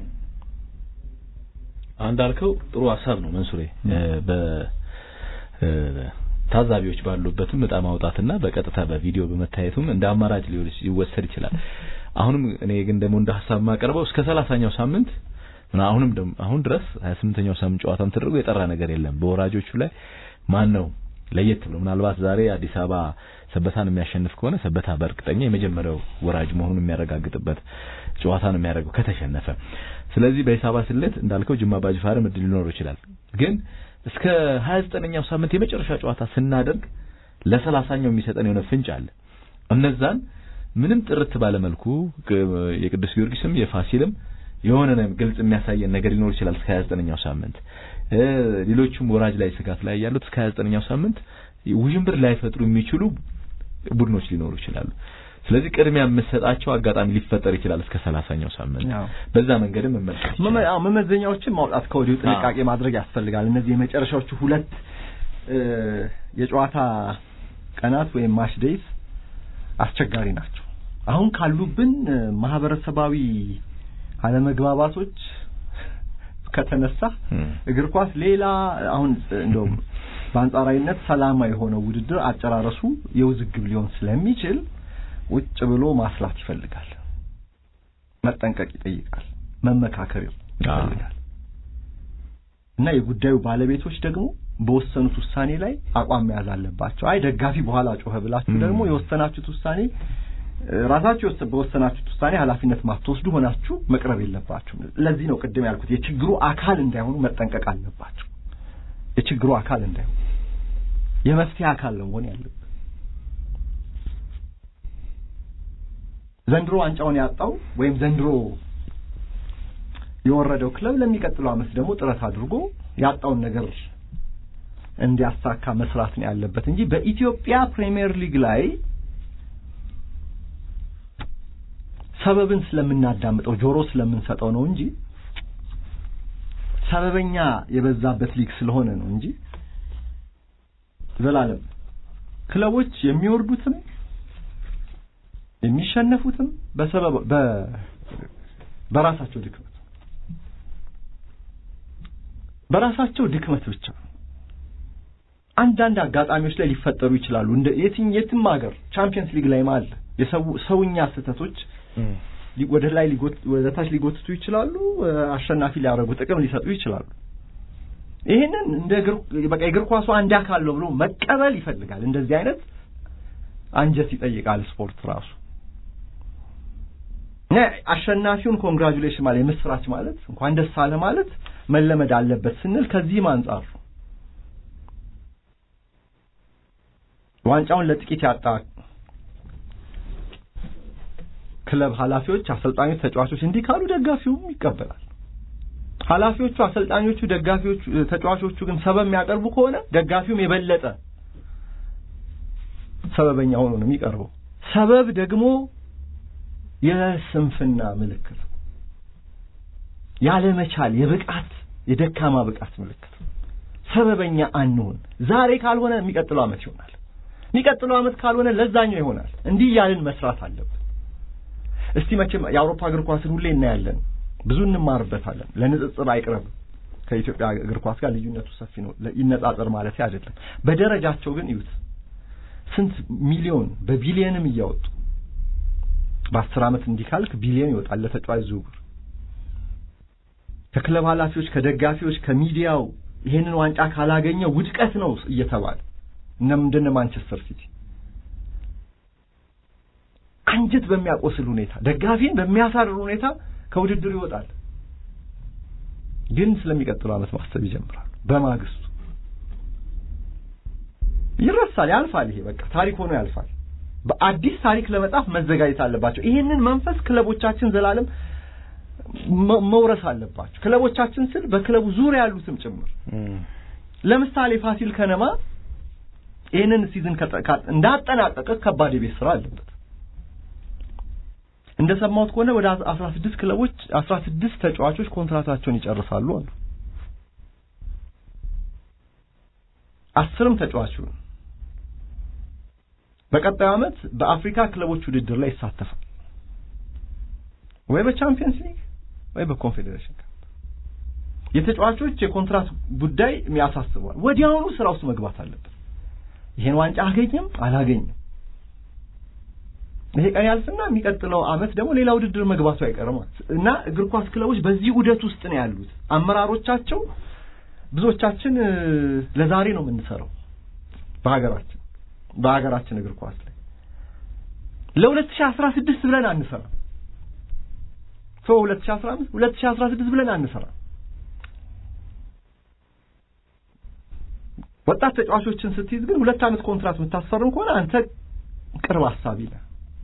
አንዳልከው ጥሩ ሐሳብ ነው መንሱሬ ታዛቢዎች ባሉበትም በጣም አውጣትና በቀጥታ በቪዲዮ በመታየቱም እንደ አማራጭ ሊወሰድ ይችላል አሁንም እኔ ግን ደግሞ እንደ ሐሳብ ማቀርበው እስከ 30ኛው ሳምንት አሁን ድረስ 28ኛው ሳምንት ጨዋታም ተደርጎ የጠራ ነገር የለም በወራጆቹ ላይ ማን ነው ለየት ብሎ ምናልባት ዛሬ አዲስ አበባ ሰበታን የሚያሸንፍ ከሆነ ሰበታ በርግጠኛ የመጀመሪያው ወራጅ መሆኑን የሚያረጋግጥበት ጨዋታ ነው የሚያደርገው ከተሸነፈ ስለዚህ በሂሳባ ስሌት እንዳልከው ጅማ ባጅፋርም እድል ሊኖር ይችላል ግን እስከ 29ኛው ሳምንት የመጨረሻ ጨዋታ ስናደርግ ለ30ኛው የሚሰጠን የሆነ ፍንጭ አለ እነዛን ምንም ጥርት ባለ መልኩ የቅዱስ ጊዮርጊስም የፋሲልም የሆነ ግልጽ የሚያሳየን ነገር ሊኖር ይችላል እስከ 29ኛው ሳምንት ሌሎችም ወራጅ ላይ ስጋት ላይ ያሉት እስከ 29ኛው ሳምንት ውዥንብር ላይ ፈጥሩ የሚችሉ ቡድኖች ሊኖሩ ይችላሉ ስለዚህ ቅድሚያ መሰጣቸው አጋጣሚ ሊፈጠር ይችላል እስከ 30ኛው ሳምንት በዛ መንገድም መመዘኛዎችን ማውጣት ከወዲሁ ጥንቃቄ ማድረግ ያስፈልጋል እነዚህ የመጨረሻዎቹ ሁለት የጨዋታ ቀናት ወይም ማች ዴይስ አስቸጋሪ ናቸው አሁን ካሉብን ማህበረሰባዊ አለመግባባቶች ከተነሳ እግር ኳስ ሌላ አሁን እንደውም በአንጻራዊነት ሰላማዊ የሆነ ውድድር አጨራረሱ የውዝግብ ሊሆን ስለሚችል ውጭ ብሎ ማስላት ይፈልጋል መጠንቀቅ ይጠይቃል መመካከር ይፈልጋል እና የጉዳዩ ባለቤቶች ደግሞ በወሰኑት ውሳኔ ላይ አቋም መያዝ አለባቸው አይ ደጋፊ በኋላ ጮኸ ብላችሁ ደግሞ የወሰናችሁት ውሳኔ ራሳችሁ በወሰናችሁት ውሳኔ ኃላፊነት ማትወስዱ ሆናችሁ መቅረብ የለባችሁ ለዚህ ነው ቅድም ያልኩት የችግሩ አካል እንዳይሆኑ መጠንቀቅ አለባችሁ የችግሩ አካል እንዳይሆኑ የመፍትሄ አካል ነው ሆነ ያለው ዘንድሮ ዋንጫውን ያጣው ወይም ዘንድሮ የወረደው ክለብ ለሚቀጥለው አመት ደግሞ ጥረት አድርጎ ያጣውን ነገር እንዲያሳካ መስራት ነው ያለበት እንጂ በኢትዮጵያ ፕሪሚየር ሊግ ላይ ሰበብን ስለምናዳምጠው ጆሮ ስለምንሰጠው ነው እንጂ ሰበበኛ የበዛበት ሊግ ስለሆነ ነው እንጂ ዘላለም ክለቦች የሚወርዱትም የሚሸነፉትም በሰበብ በራሳቸው ድክመት ብቻ አንዳንድ አጋጣሚዎች ላይ ሊፈጠሩ ይችላሉ። እንደ የትም ሀገር ቻምፒየንስ ሊግ ላይ ማለት የሰውኛ ስህተቶች ወደ ታች ሊጎትቱ ይችላሉ። አሸናፊ ሊያደርጉ ጥቅም ሊሰጡ ይችላሉ። ይሄንን እንደ የእግር ኳሱ አንድ አካል ነው ብሎ መቀበል ይፈልጋል። እንደዚህ አይነት አንጀት ይጠይቃል ስፖርት ራሱ። አሸናፊውን ኮንግራቹሌሽን ማለት የምስራች ማለት እንኳን ደስ አለ ማለት መለመድ አለበት ስንል ከዚህም አንፃር ዋንጫውን ለጥቂት ያጣ ክለብ ኃላፊዎች፣ አሰልጣኞች፣ ተጫዋቾች እንዲህ ካሉ ደጋፊውም ይቀበላል። ኃላፊዎቹ፣ አሰልጣኞቹ፣ ደጋፊዎቹ፣ ተጫዋቾቹ ግን ሰበብ የሚያቀርቡ ከሆነ ደጋፊውም የበለጠ ሰበበኛ ሆኖ ነው የሚቀርበው። ሰበብ ደግሞ የስንፍና ምልክት፣ ያለ መቻል፣ የደካማ ብቃት ምልክት። ሰበበኛ አንሆን። ዛሬ ካልሆነ የሚቀጥለው ዓመት ይሆናል፣ የሚቀጥለው ዓመት ካልሆነ ለዛኛው ይሆናል። እንዲህ ያልን መስራት አለብን። እስቲ መቼም የአውሮፓ እግር ኳስን ሁሌ እናያለን፣ ብዙ እንማርበታለን። ለንጽጽር አይቅረብ። ከኢትዮጵያ እግር ኳስ ጋር ልዩነቱ ሰፊ ነው። ይነጻጸር ማለት አይደለም። በደረጃቸው ግን ይዩት። ስንት ሚሊዮን በቢሊየንም እያወጡ በ10 ዓመት እንዲካልክ ቢሊየን ይወጣል ለተጫዋች ዝውውር። ከክለብ ኃላፊዎች፣ ከደጋፊዎች፣ ከሚዲያው ይሄንን ዋንጫ ካላገኘ ውድቀት ነው እየተባለ እንደነ ማንቸስተር ሲቲ አንጀት በሚያቆስል ሁኔታ ደጋፊን በሚያሳርር ሁኔታ ከውድድር ይወጣል። ግን ስለሚቀጥለው ዓመት ማሰብ ይጀምራሉ። በማግስቱ ይረሳል፣ ያልፋል። ይሄ በቃ ታሪክ ሆኖ ያልፋል። በአዲስ ታሪክ ለመጻፍ መዘጋጀት አለባቸው። ይሄንን መንፈስ ክለቦቻችን ዘላለም መውረስ አለባቸው። ክለቦቻችን ስል በክለቡ ዙሪያ ያሉትም ጭምር። ለምሳሌ ፋሲል ከነማ ይሄንን ሲዝን እንዳጠናቀቀ ከባድ የቤት ስራ አለበት። እንደሰማሁት ከሆነ ወደ 16 ክለቦች 16 ተጫዋቾች ኮንትራታቸውን ይጨርሳሉ አሉ። 10 ተጫዋቾች በቀጣዩ ዓመት በአፍሪካ ክለቦች ውድድር ላይ ይሳተፋል። ወይ በቻምፒየንስ ሊግ ወይ በኮንፌዴሬሽን ካፕ። የተጫዋቾች የኮንትራት ጉዳይ የሚያሳስበዋል። ወዲያውኑ ስራ ውስጥ መግባት አለበት። ይሄን ዋንጫ አገኘም አላገኘም ይሄ ቀን ያልፍና የሚቀጥለው ዓመት ደግሞ ሌላ ውድድር መግባቱ አይቀርም እና እግር ኳስ ክለቦች በዚህ ዑደት ውስጥ ነው ያሉት። አመራሮቻቸው ብዙዎቻችን ለዛሬ ነው የምንሰራው በሀገራችን እግር ኳስ ላይ ለ2016 ብለን አንሰራ። 2016 ብለን አንሰራ። ወጣት ተጫዋቾችን ስትይዝ ግን 2 ዓመት ኮንትራት የምታስፈርም ከሆነ አንተ ቅርብ ሐሳቢ ነህ።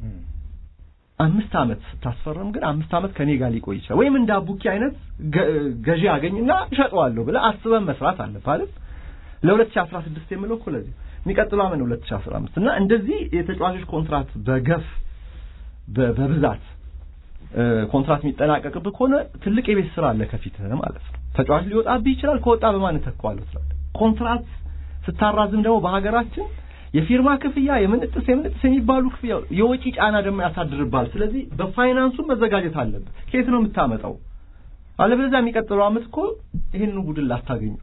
5 ዓመት ስታስፈርም ግን 5 ዓመት ከኔ ጋር ሊቆይ ይችላል ወይም እንደ አቡኪ አይነት ገዢ አገኝና እሸጠዋለሁ ብለህ አስበን መስራት አለብህ አይደል? ለ2016 የምለው እኮ ለዚህ የሚቀጥለው ዓመት 2015 እና እንደዚህ የተጫዋቾች ኮንትራት በገፍ በብዛት ኮንትራት የሚጠናቀቅብህ ከሆነ ትልቅ የቤት ስራ አለ ከፊትህ ማለት ነው። ተጫዋች ሊወጣብህ ይችላል። ከወጣ በማን ተከዋለሁ ትላለህ። ኮንትራት ስታራዝም ደግሞ በሀገራችን የፊርማ ክፍያ የምንጥስ የሚባሉ ክፍያ የወጪ ጫና ደግሞ ያሳድርባል። ስለዚህ በፋይናንሱ መዘጋጀት አለበት። ከየት ነው የምታመጣው? አለበለዚያ የሚቀጥለው ዓመት እኮ ይሄንን ቡድን ላታገኘው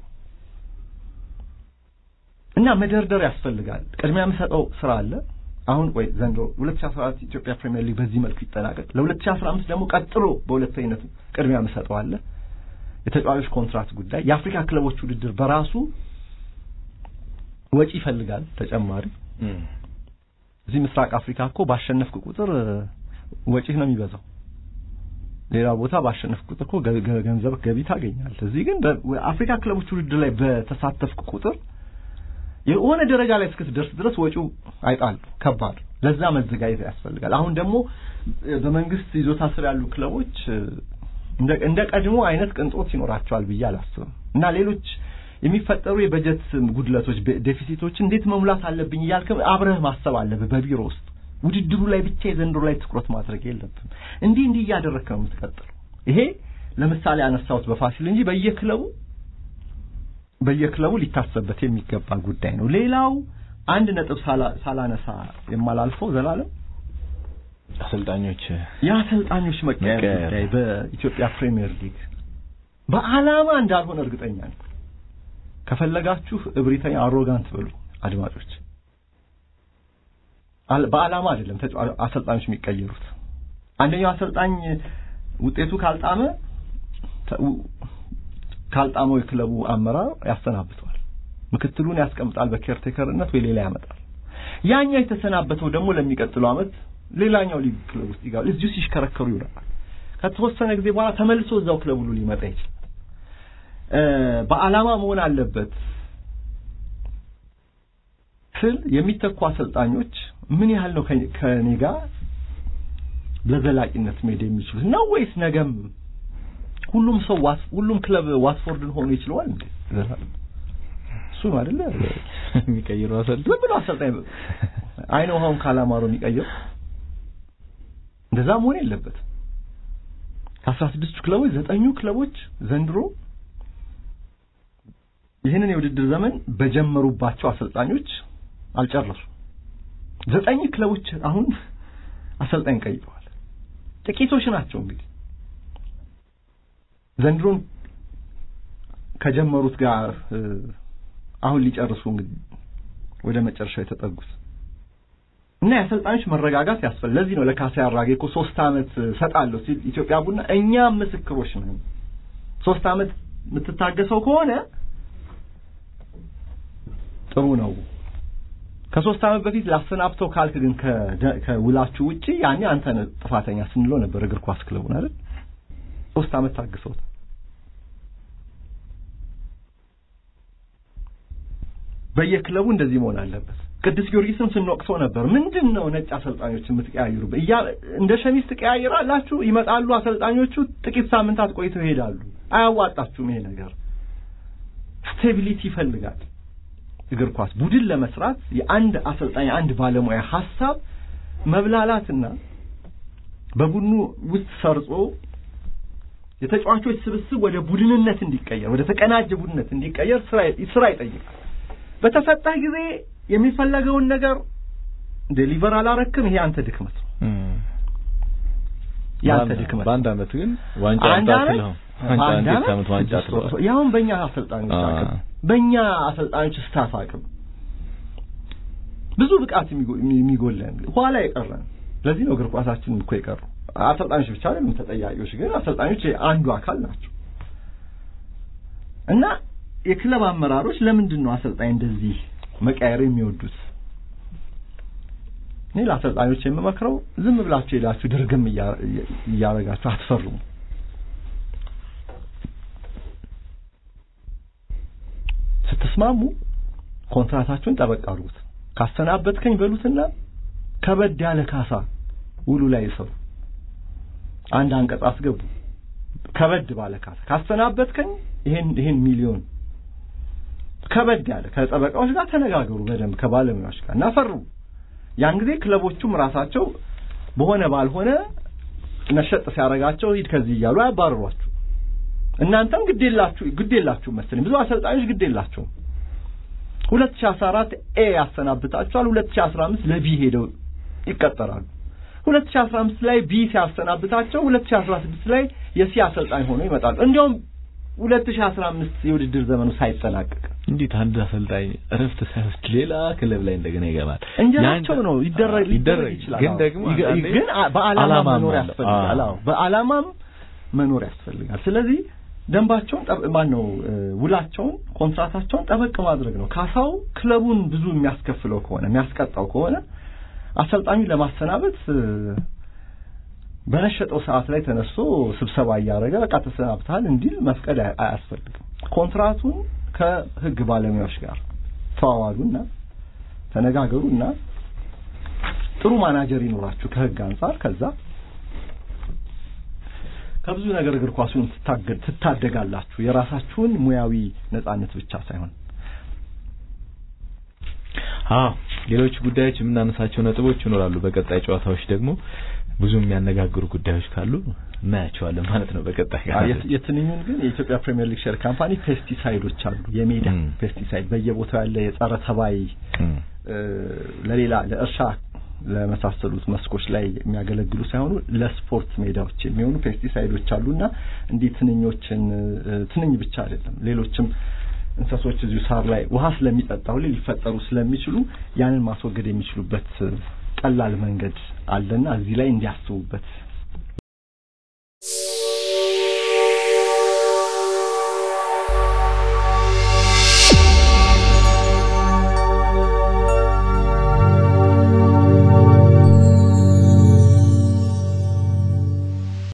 እና መደርደር ያስፈልጋል። ቅድሚያ የምሰጠው ስራ አለ። አሁን ወይ ዘንድሮ 2014 ኢትዮጵያ ፕሪሚየር ሊግ በዚህ መልኩ ይጠናቀቅ። ለ2015 ደግሞ ቀጥሎ በሁለተኝነት ቅድሚያ የምሰጠው አለ። የተጫዋቾች ኮንትራት ጉዳይ፣ የአፍሪካ ክለቦች ውድድር በራሱ ወጪ ይፈልጋል ተጨማሪ። እዚህ ምስራቅ አፍሪካ እኮ ባሸነፍክ ቁጥር ወጪ ነው የሚበዛው። ሌላ ቦታ ባሸነፍክ ቁጥር እኮ ገንዘብ ገቢ ታገኛለህ። እዚህ ግን በአፍሪካ ክለቦች ውድድር ላይ በተሳተፍክ ቁጥር የሆነ ደረጃ ላይ እስክትደርስ ድረስ ወጪው አይጣል ከባድ። ለዛ መዘጋጀት ያስፈልጋል። አሁን ደግሞ በመንግስት ይዞታ ስር ያሉ ክለቦች እንደ ቀድሞ አይነት ቅንጦት ይኖራቸዋል ብዬ አላስብም እና ሌሎች የሚፈጠሩ የበጀት ጉድለቶች ዴፊሲቶች እንዴት መሙላት አለብኝ እያልክ አብረህ ማሰብ አለብህ። በቢሮ ውስጥ ውድድሩ ላይ ብቻ የዘንድሮ ላይ ትኩረት ማድረግ የለብህም። እንዲህ እያደረግክ ነው የምትቀጥለው። ይሄ ለምሳሌ አነሳሁት በፋሲል እንጂ በየክለቡ በየክለቡ ሊታሰብበት የሚገባ ጉዳይ ነው። ሌላው አንድ ነጥብ ሳላነሳ የማላልፈው ዘላለም የአሰልጣኞች መቀየር ጉዳይ በኢትዮጵያ ፕሪሚየር ሊግ በዓላማ እንዳልሆነ እርግጠኛ ነኝ። ከፈለጋችሁ እብሪተኛ አሮጋንት በሉ አድማጮች፣ በዓላማ አይደለም አሰልጣኞች የሚቀየሩት። አንደኛው አሰልጣኝ ውጤቱ ካልጣመው የክለቡ አመራር ያሰናብተዋል፣ ምክትሉን ያስቀምጣል በኬርቴከርነት ወይ ሌላ ያመጣል። ያኛው የተሰናበተው ደግሞ ለሚቀጥለው አመት ሌላኛው ሊግ ክለብ ውስጥ ይገባል። እዚሁ ሲሽከረከሩ ይውላል። ከተወሰነ ጊዜ በኋላ ተመልሶ እዛው ክለቡ ሊመጣ ይችላል። በዓላማ መሆን አለበት ስል የሚተኩ አሰልጣኞች ምን ያህል ነው ከኔ ጋር ለዘላቂነት መሄድ የሚችሉት ነው ወይስ ነገም ሁሉም ክለብ ዋትፎርድን ሆኖ ይችላል እንዴ? እሱ ነው አይደለ የሚቀይረው አሰልጣኝ አይነው አሁን ካላማሮ የሚቀየው እንደዛ መሆን የለበት። ከ16 ክለቦች 9 ክለቦች ዘንድሮ ይህንን የውድድር ዘመን በጀመሩባቸው አሰልጣኞች አልጨረሱ። 9 ክለቦች አሁን አሰልጣኝ ቀይረዋል። ጥቂቶች ናቸው እንግዲህ ዘንድሮን ከጀመሩት ጋር አሁን ሊጨርሱ እንግዲህ ወደ መጨረሻው የተጠጉት እና የአሰልጣኞች መረጋጋት ያስፈልጋል። ለዚህ ነው ለካሳ ያራጌ እኮ 3 አመት ሰጣለሁ ሲል ኢትዮጵያ ቡና እኛ ምስክሮች ነን። 3 አመት የምትታገሰው ከሆነ ጥሩ ነው። ከ3 አመት በፊት ላሰናብተው ካልክ ግን ከውላችሁ ውጪ ያኔ አንተ ነህ ጥፋተኛ ስንለው ነበር እግር ኳስ ክለቡን አይደል? 3 አመት ታግሰውት በየክለቡ እንደዚህ መሆን አለበት። ቅዱስ ጊዮርጊስን ስንወቅሰው ነበር። ምንድነው ነጭ አሰልጣኞች የምትቀያይሩ? እንደ ሸሚዝ ትቀያይራላችሁ፣ ይመጣሉ አሰልጣኞቹ ጥቂት ሳምንታት ቆይተው ይሄዳሉ። አያዋጣችሁም ይሄ ነገር። ስቴቢሊቲ ይፈልጋል እግር ኳስ ቡድን ለመስራት የአንድ አሰልጣኝ አንድ ባለሙያ ሐሳብ መብላላትና በቡድኑ ውስጥ ሰርጾ የተጫዋቾች ስብስብ ወደ ቡድንነት እንዲቀየር ወደ ተቀናጀ ቡድንነት እንዲቀየር ስራ ይጠይቃል። በተሰጠህ ጊዜ የሚፈለገውን ነገር ዴሊቨር አላረክም፣ ይሄ አንተ ድክመት ነው። ያንተ ድክመት በአንድ አመት ግን ዋንጫ አጣጥለው ዋንጫ አጣጥለው ያውን በእኛ አሰልጣኞች አቅም በእኛ አሰልጣኞች ስታፍ አቅም ብዙ ብቃት የሚጎለን ኋላ የቀረን። ለዚህ ነው እግር ኳሳችን እኮ የቀሩ አሰልጣኞች ብቻ አይደሉም ተጠያቂዎች፣ ግን አሰልጣኞች አንዱ አካል ናቸው። እና የክለብ አመራሮች ለምንድን ነው አሰልጣኝ እንደዚህ መቀየር የሚወዱት? እኔ ለአሰልጣኞች የምመክረው ዝም ብላችሁ ሄዳችሁ ድርግም እያረጋችሁ አትፈርሙ። ስትስማሙ ኮንትራታችሁን ጠበቅ አድርጉት። ካሰናበትከኝ በሉትና ከበድ ያለ ካሳ ውሉ ላይ ይሰሩ። አንድ አንቀጽ አስገቡ። ከበድ ባለ ካሳ ካሰናበትከኝ ይሄን ሚሊዮን ከበድ ያለ ከጠበቃዎች ጋር ተነጋገሩ፣ በደንብ ከባለሙያዎች ጋር እናፈርሙ። ያን ጊዜ ክለቦቹም ራሳቸው በሆነ ባልሆነ ነሸጥ ሲያረጋቸው ሂድ ከዚህ እያሉ ያባረሯችሁ። እናንተም ግዴላችሁ መሰለኝ ብዙ አሰልጣኞች ግዴላቸው 2014 ኤ ያሰናብታቸዋል፣ 2015 ለቢ ሄደው ይቀጠራሉ። 2015 ላይ ቢ ሲያሰናብታቸው 2016 ላይ የሲ አሰልጣኝ ሆነው ይመጣሉ። እንዲያውም 2015 የውድድር ዘመኑ ሳይጠናቀቅ እንዴት አንድ አሰልጣኝ እረፍት ሳይወስድ ሌላ ክለብ ላይ እንደገና ይገባል? እንጀራቸው ነው ሊደረግ ይችላል። ግን ደግሞ ግን በዓላማ መኖር ያስፈልጋል። በዓላማም መኖር ያስፈልጋል። ስለዚህ ደንባቸውን ውላቸውን ኮንትራታቸውን ጠበቅ ማድረግ ነው። ካሳው ክለቡን ብዙ የሚያስከፍለው ከሆነ የሚያስቀጣው ከሆነ አሰልጣኙ ለማሰናበት በነሸጠው ሰዓት ላይ ተነስቶ ስብሰባ ያደረገ በቃ ተሰናብታል እንዲል መፍቀድ አያስፈልግም። ኮንትራቱን ከህግ ባለሙያዎች ጋር ተዋዋሉና ተነጋገሩና ጥሩ ማናጀር ይኖራችሁ ከህግ አንፃር ከዛ ከብዙ ነገር እግር ኳሱን ትታደጋላችሁ። የራሳችሁን ሙያዊ ነጻነት ብቻ ሳይሆን ሌሎች ጉዳዮች የምናነሳቸው ነጥቦች ይኖራሉ። በቀጣይ ጨዋታዎች ደግሞ ብዙ የሚያነጋግሩ ጉዳዮች ካሉ እናያቸዋለን ማለት ነው በቀጣይ የትንኙን ግን የኢትዮጵያ ፕሪሚየር ሊግ ሼር ካምፓኒ ፔስቲሳይዶች አሉ የሜዳ ፔስቲሳይድ በየቦታው ያለ የጸረ ተባይ ለሌላ ለእርሻ ለመሳሰሉት መስኮች ላይ የሚያገለግሉ ሳይሆኑ ለስፖርት ሜዳዎች የሚሆኑ ፔስቲሳይዶች አሉና እንዲህ ትንኝ ብቻ አይደለም ሌሎችም እንስሳቶች እዚሁ ሳር ላይ ውሃ ስለሚጠጣው ሊፈጠሩ ስለሚችሉ ያንን ማስወገድ የሚችሉበት ቀላል መንገድ አለና እዚህ ላይ እንዲያስቡበት